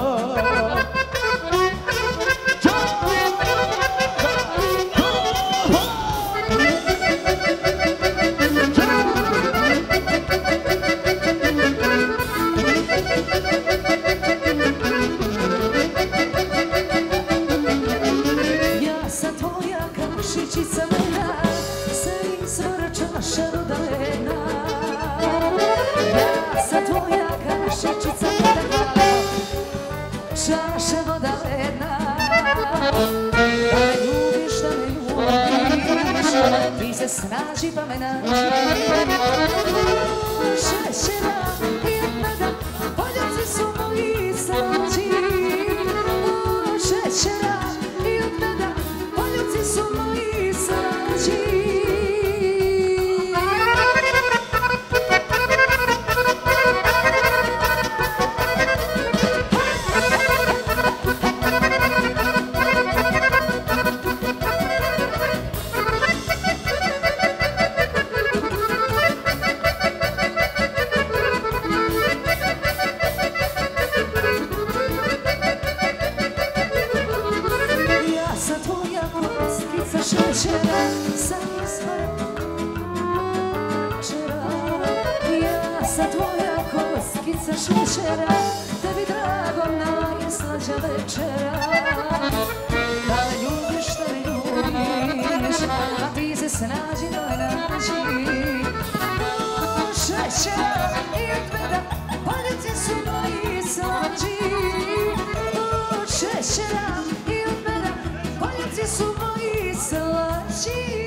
Snaži pa me nađi, šećera i meda, poljuci su moji slađi. Šećera i meda, poljuci su moji slađi. Šećera, tebi drago najslađa večera. Da me ljubiš, da me ljubiš, a ti se snađi da me nađi. Šećera i meda, poljuci su moji slađi. Šećera i meda, poljuci su moji slađi.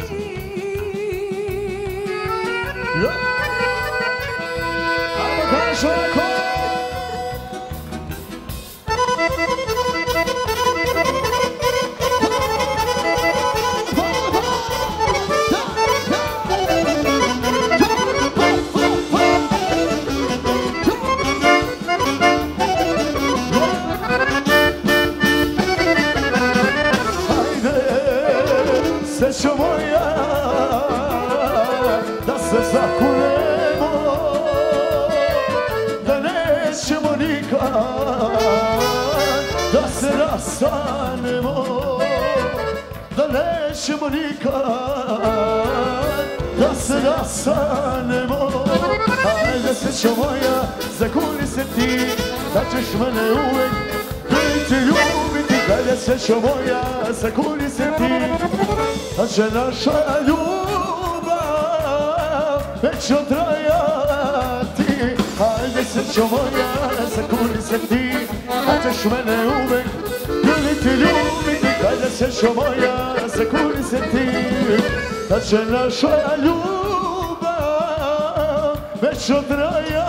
Srećo moja, da se zakunemo, da nećemo nikad, da se rastanemo, da nećemo nikad, da se rastanemo. Ajde srećo moja, zakuni se ti, da ćeš mene uvek biti ljubiti. Ajde srećo moja, zakuni se ti, da će naša ljubav već trajati. Ajde srećo moja, zakuni se ti, da ćeš mene uvek ljubiti, ljubiti. Ajde srećo moja, zakuni se ti, da će naša ljubav već trajati.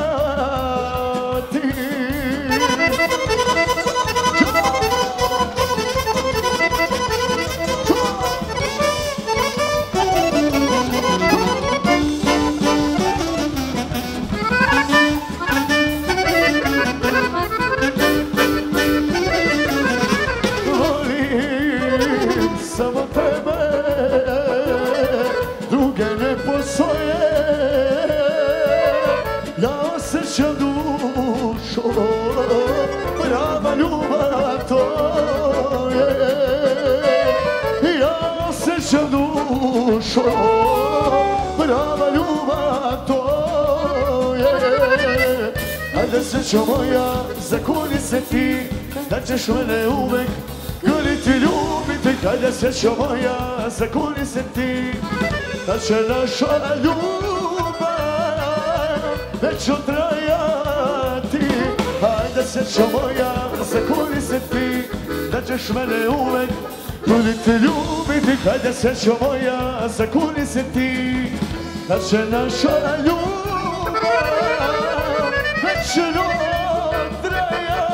srećo moja, zakuni se ti, da ćeš mene uvek voliti, ljubiti. Hajde srećo moja, zakuni se ti, da će naša ljubav večno trajati. Hajde srećo moja, zakuni se ti, da ćeš mene uvek voliti, ljubiti. Hajde srećo moja, zakuni se ti, da će naša ljubav večno trajati.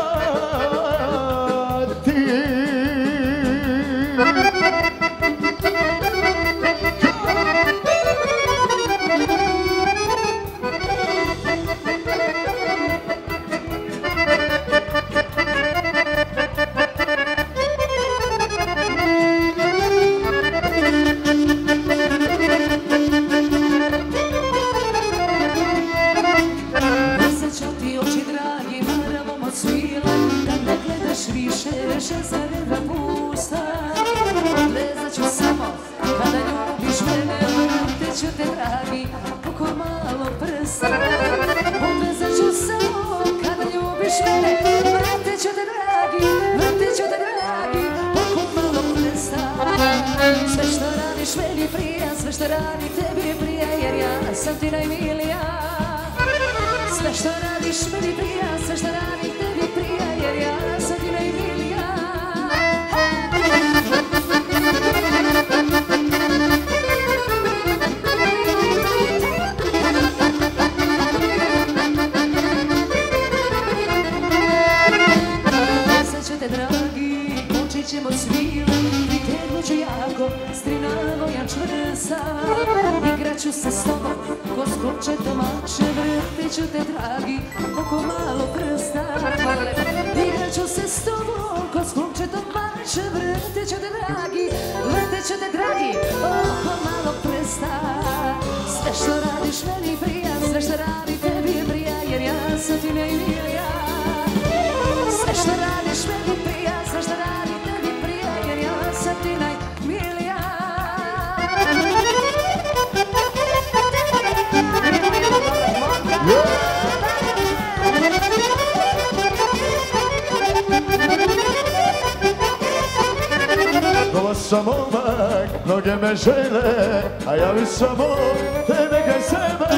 Sam omak, mnoge me žele, a ja bi samo tebe kraj sebe.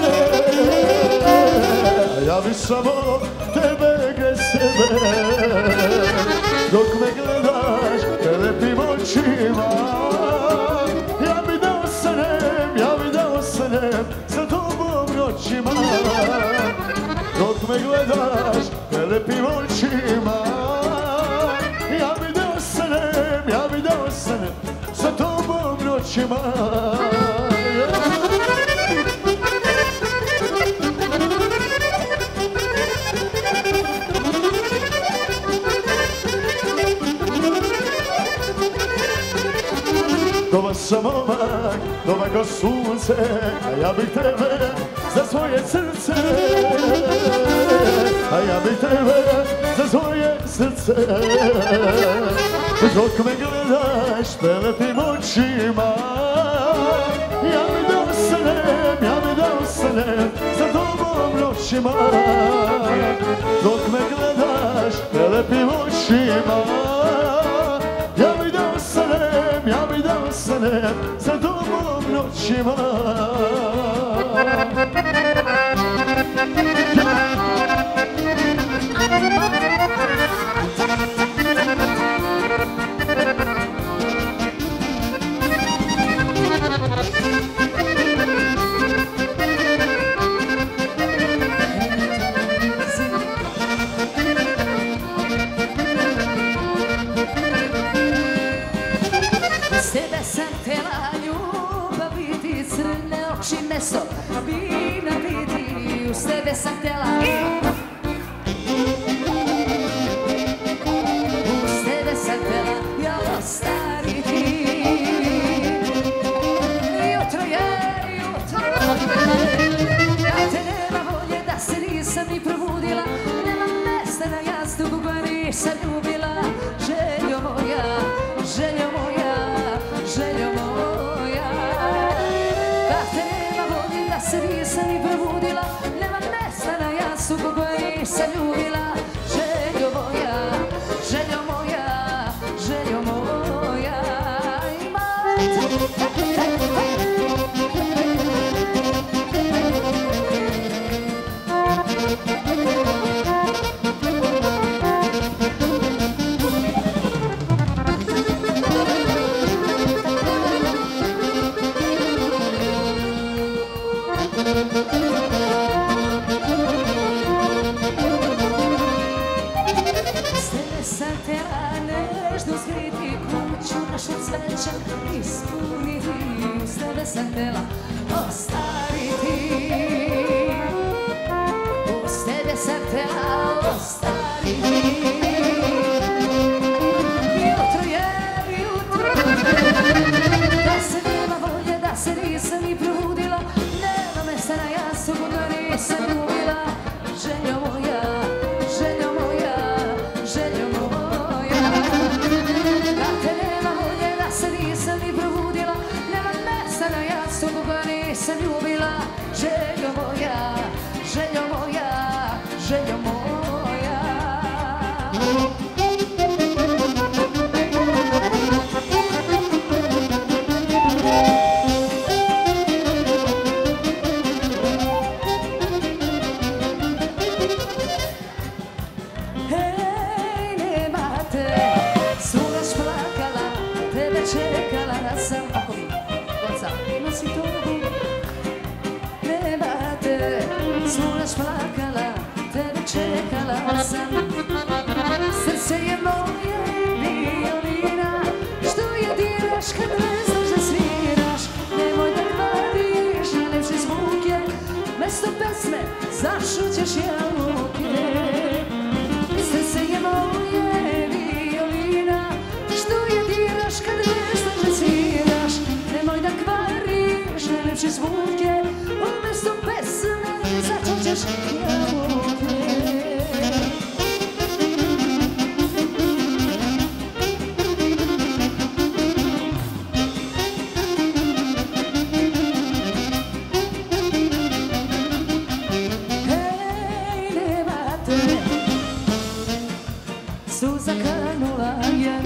A ja bi samo tebe kraj sebe. Dok me gledaš lepim očima, ja bi da ostanem sa tobom noćima. Dok me gledaš lepim očima, ja bi da ostanem sa tobom noćima. Dobar sam omak, dobar ko sunce, a ja bih tebe za svoje srce. A ja bih tebe za svoje srce. Dok me gledaš lepim očima, ja bi da ostanem za tobom noćima. Dok me gledaš lepim očima, ja bi da ostanem za tobom noćima. Mesto bina vidi, uz tebe sam htjela. Uz tebe sam htjela ja ostariti. Jutro je, kad te nema volje da se nisam ni probudila. Nema mesta na jastuku koja nisam ljubila. Željo moja, željo moja, željo moja. Kad te se nisam ni probudila, nema mesta na nisam ljubila. Željo moja, željo moja, željo moja. Ispuniti, uz tebe sam htjela ostariti. Uz tebe sam htjela ostariti. Jutro je, jutro, da se nema volje, da se nisam ni probudila. Nema mesta na jastuku da nisam ljubila. Željo moja, željo moja, željo moja. Da te nema volje, da se nisam ni probudila. Nema mesta na jastuku da nisam ljubila. Željo moja, željo moja, željo moja. Hej, nema te, svudaš plakala, tebe čekala da sam. Ako vi, Goca, nosi torbu. Nema te, svudaš plakala, tebe čekala sam. Srce je moje violina, što je diraš kad ne znaš da sviraš. Nemoj da kvariš, najlepši zvuk je, mesto pesme začućeš jabuke. Srce je moje violina, što je diraš kad ne znaš da sviraš. Nemoj da kvariš, najlepši zvuk je, mesto pesme začućeš jabuke. Suza kanula je,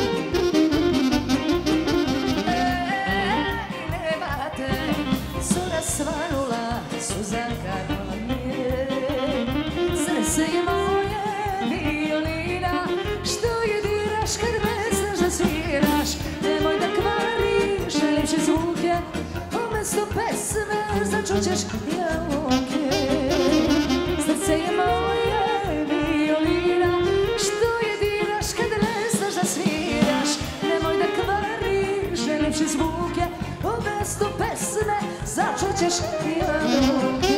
nema te, suza svanula, suza kanula je. Srce je moje violina, što je diraš kad ne znaš da sviraš. Nemoj da kvariš, najljepši zvuk je, umesto pesme začućeš jabuke. Srce je moje violina, što je diraš kad ne znaš da sviraš. Nemoj da kvariš, najljepši zvuk je, umesto pesme začućeš jabuke.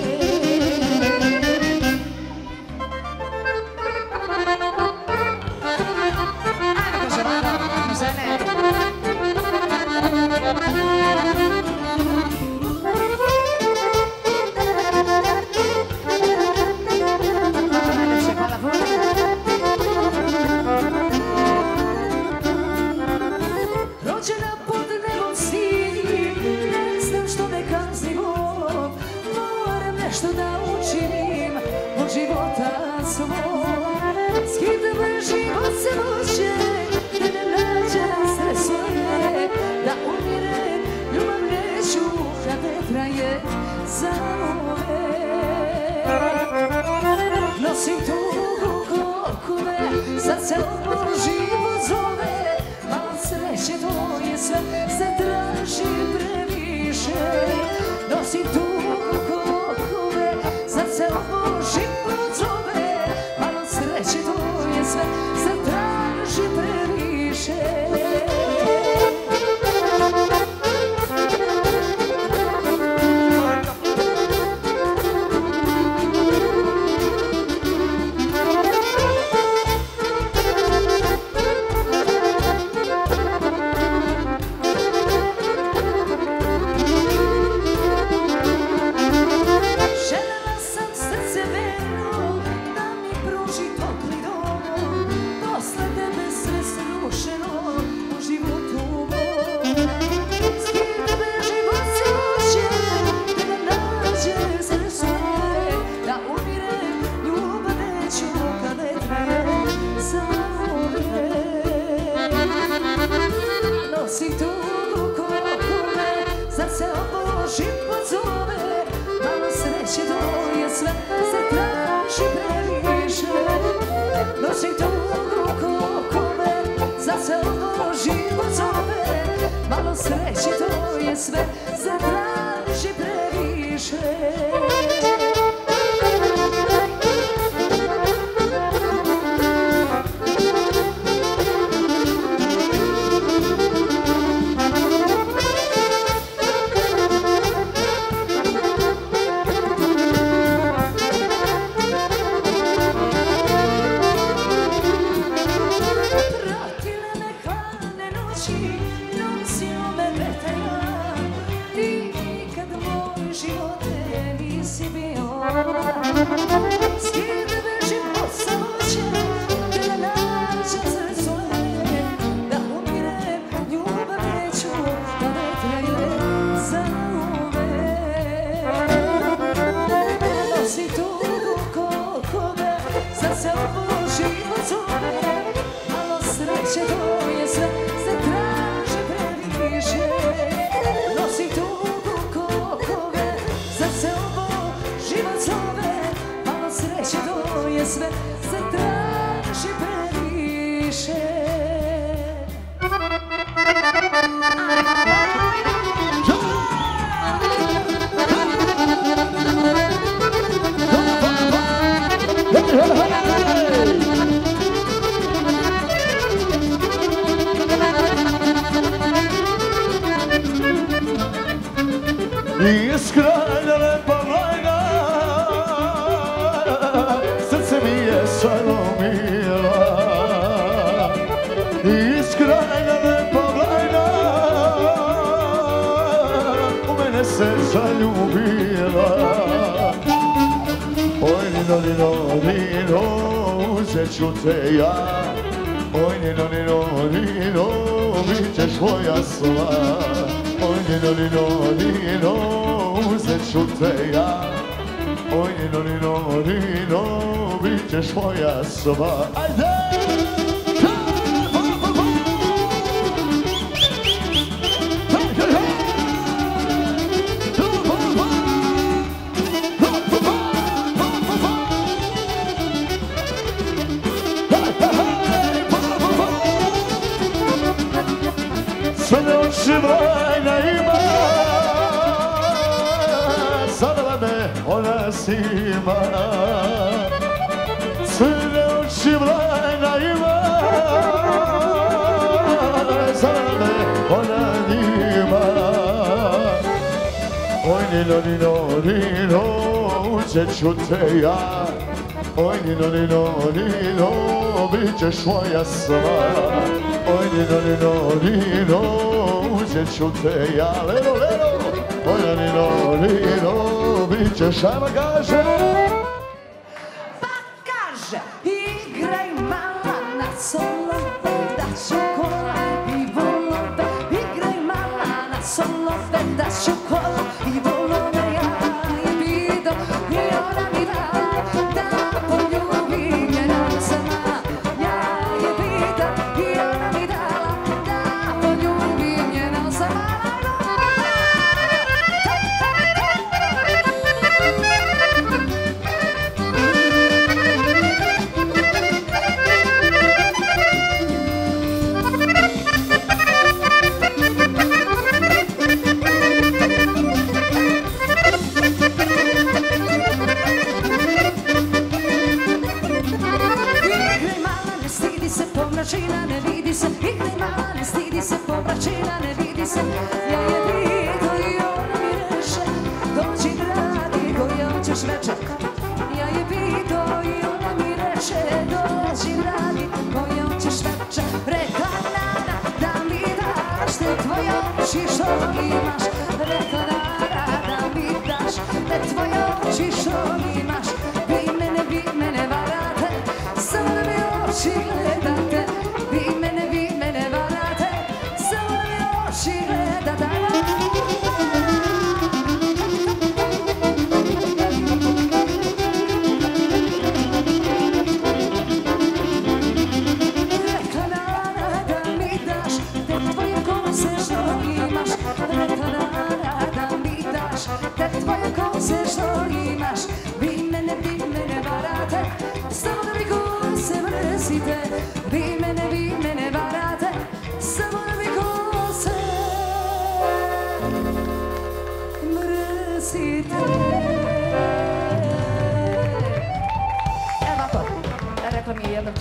nosi tugu kokove, zar se ovo život zove, malo sreće to je sve, se traži previše. Nosi tugu kokove, zar se ovo život zove, malo sreće to je sve, se traži previše. Sve se traži previše. Iz kraja lepa vlajna, srce mi je salomila. Iz kraja lepa vlajna, u mene se zaljubila. Oj, nino, nino, nino, uzet ću te ja. Oj, nino, nino, nino, bit ćeš moja sva. Oj, nino, nino, nino, uzet ću te ja. Oj, nino, nino, nino, bit ćeš moja sva. Ajde! Crne oči vlajna ima, zadala me ona sima. Crne oči vlajna ima, zadala me ona nima. Oj, nino, nino, nino, uzet ću te ja. Oj, nino, nino, nino, bit ćeš moja sva. Oj, nino, nino, nino, uzet ću te ja. Lero, lero, oj, nino, nino, bit ćeš, ajma kaže. Pa kaže, igraj mala na solove, da ću kola i volove. Igraj mala na solove, da ću kola i volove. Ja je vidio i ona mi dala da poljubim je na sama. Ja je vidio i ona mi dala da poljubim je na sama. Pomračina ne vidi se, igraj mala, ne stidi se, pomračina ne vidi se. Ja je vidio i ona mi reče, dođi dragi, koja hoćeš večer. Ja je vidio i ona mi reče, dođi dragi, koja hoćeš večer. Rekla nana da mi daš te tvoje oči što imaš. Rekla nana da mi daš te tvoje oči što imaš. Vi mene varate, samo da mi oči gledate. Vi mene varate, samo da mi oči gledate. Rekla nana da mi daš te tvoje kose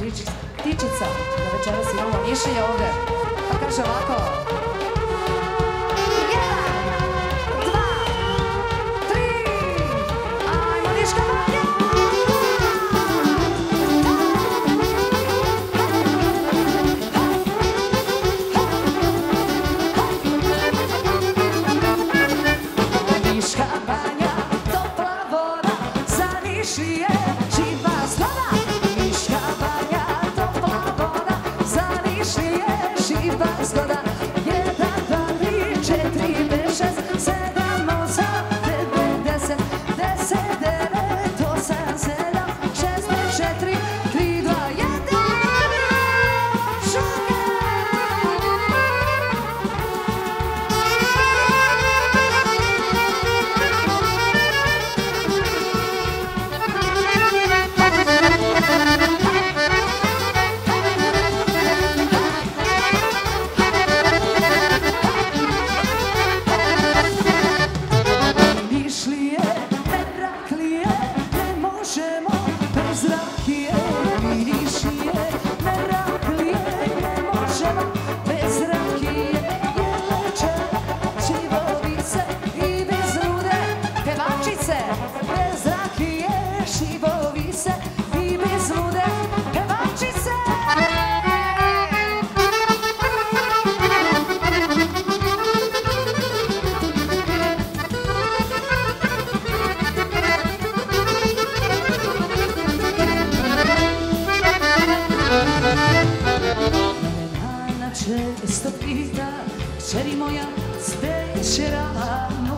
Tičica, da večeras imamo mišljenje ovde. Pa kaže ovako. 1, 2, 3, ajmo Niška Banja! Niška Banja, topla voda, za Nišlije živa zgoda. Niška Banja, topla voda, za Nišlije živa zgoda. 1, 2, 3, 4, 5, 6, 7, 8, 9, 10, 10, 9, 8, 7, 6, 5, 4, 3, 2, 1, šuka! Nišlije, Meraklije, ne možemo bez rakije. Nišlije, Meraklije, ne možemo bez rakije. Jer leče živovice i bez rude pevačice. Bez rakije, živovice i bez rude pevačice. Ana često pita, kćeri moja speće rano,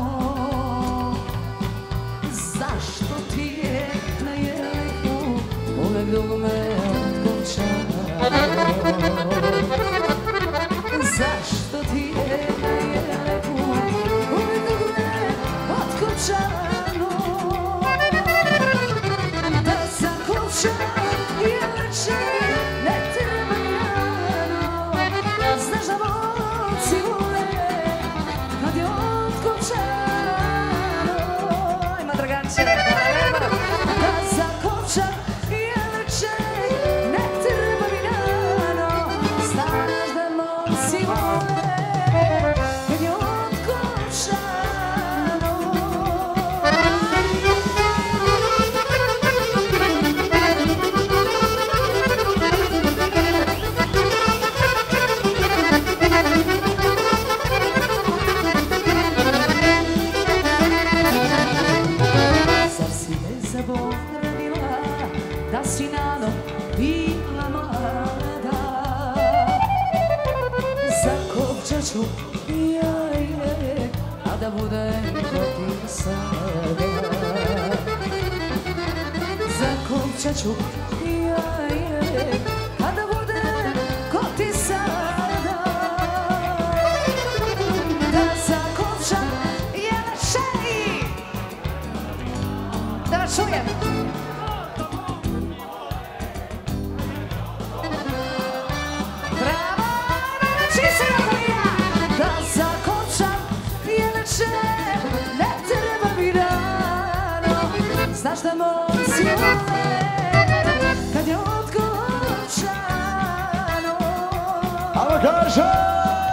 zašto ti je na jeliku uvek dugme od kovčana? Zašto ti je na jeliku uvek dugme od kovčana? Da zakovčan jeleče ne treba rano. Znaš da momci vole kad je otkovčano. Ajma Draganče, da zakovčan jeleče ne treba rano. Znaš da momci vole kad je otkovčano. Zar si me zaboravila da si nano bila mlada? Zakopčat ću ja je, a da budem kod ti sada. Zakopčat ću ja je, a da budem kod ti sada. Da zakopčam jeleče i da vas čujem. Bravo, reči se Natalija! Da zakovčam jeleče, ne treba mi rano. Znaš da momci vole kad je otkovčano. Alo kaže!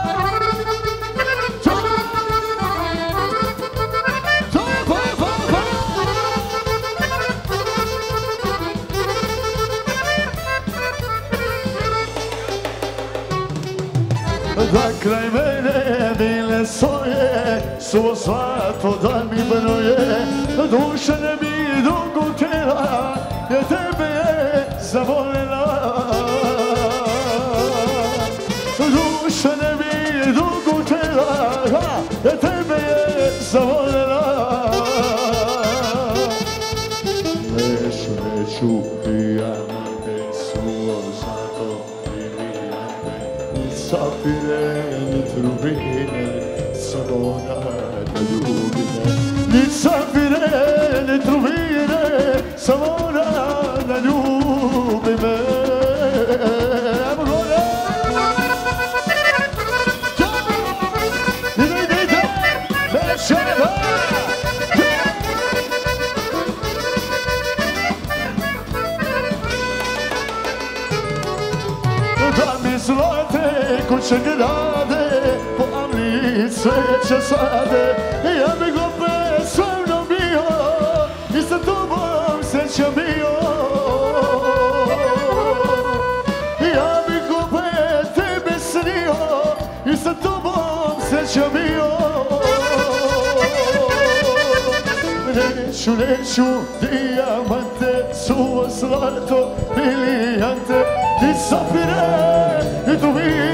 Da kraj mene bile soje, suvo svatlo da mi broje. Duša ne bi dugo tela, jer tebe je zavoljela. Duša ne bi dugo tela, jer tebe je zavoljela. Neću, ja ne suvo svatlo safire ni trubine, samo na ljubine. Ni safire ni trubine, samo na ljubine. Ajmo gore! Ide, večera! sunce grade, po Avliji cveće sade. Ja bih opet s mnom bio i sa tobom srećan bio. Ja bih opet tebe snio i sa tobom srećan bio. Neću dijamante, suvo zlato, milijante, i safire, i tu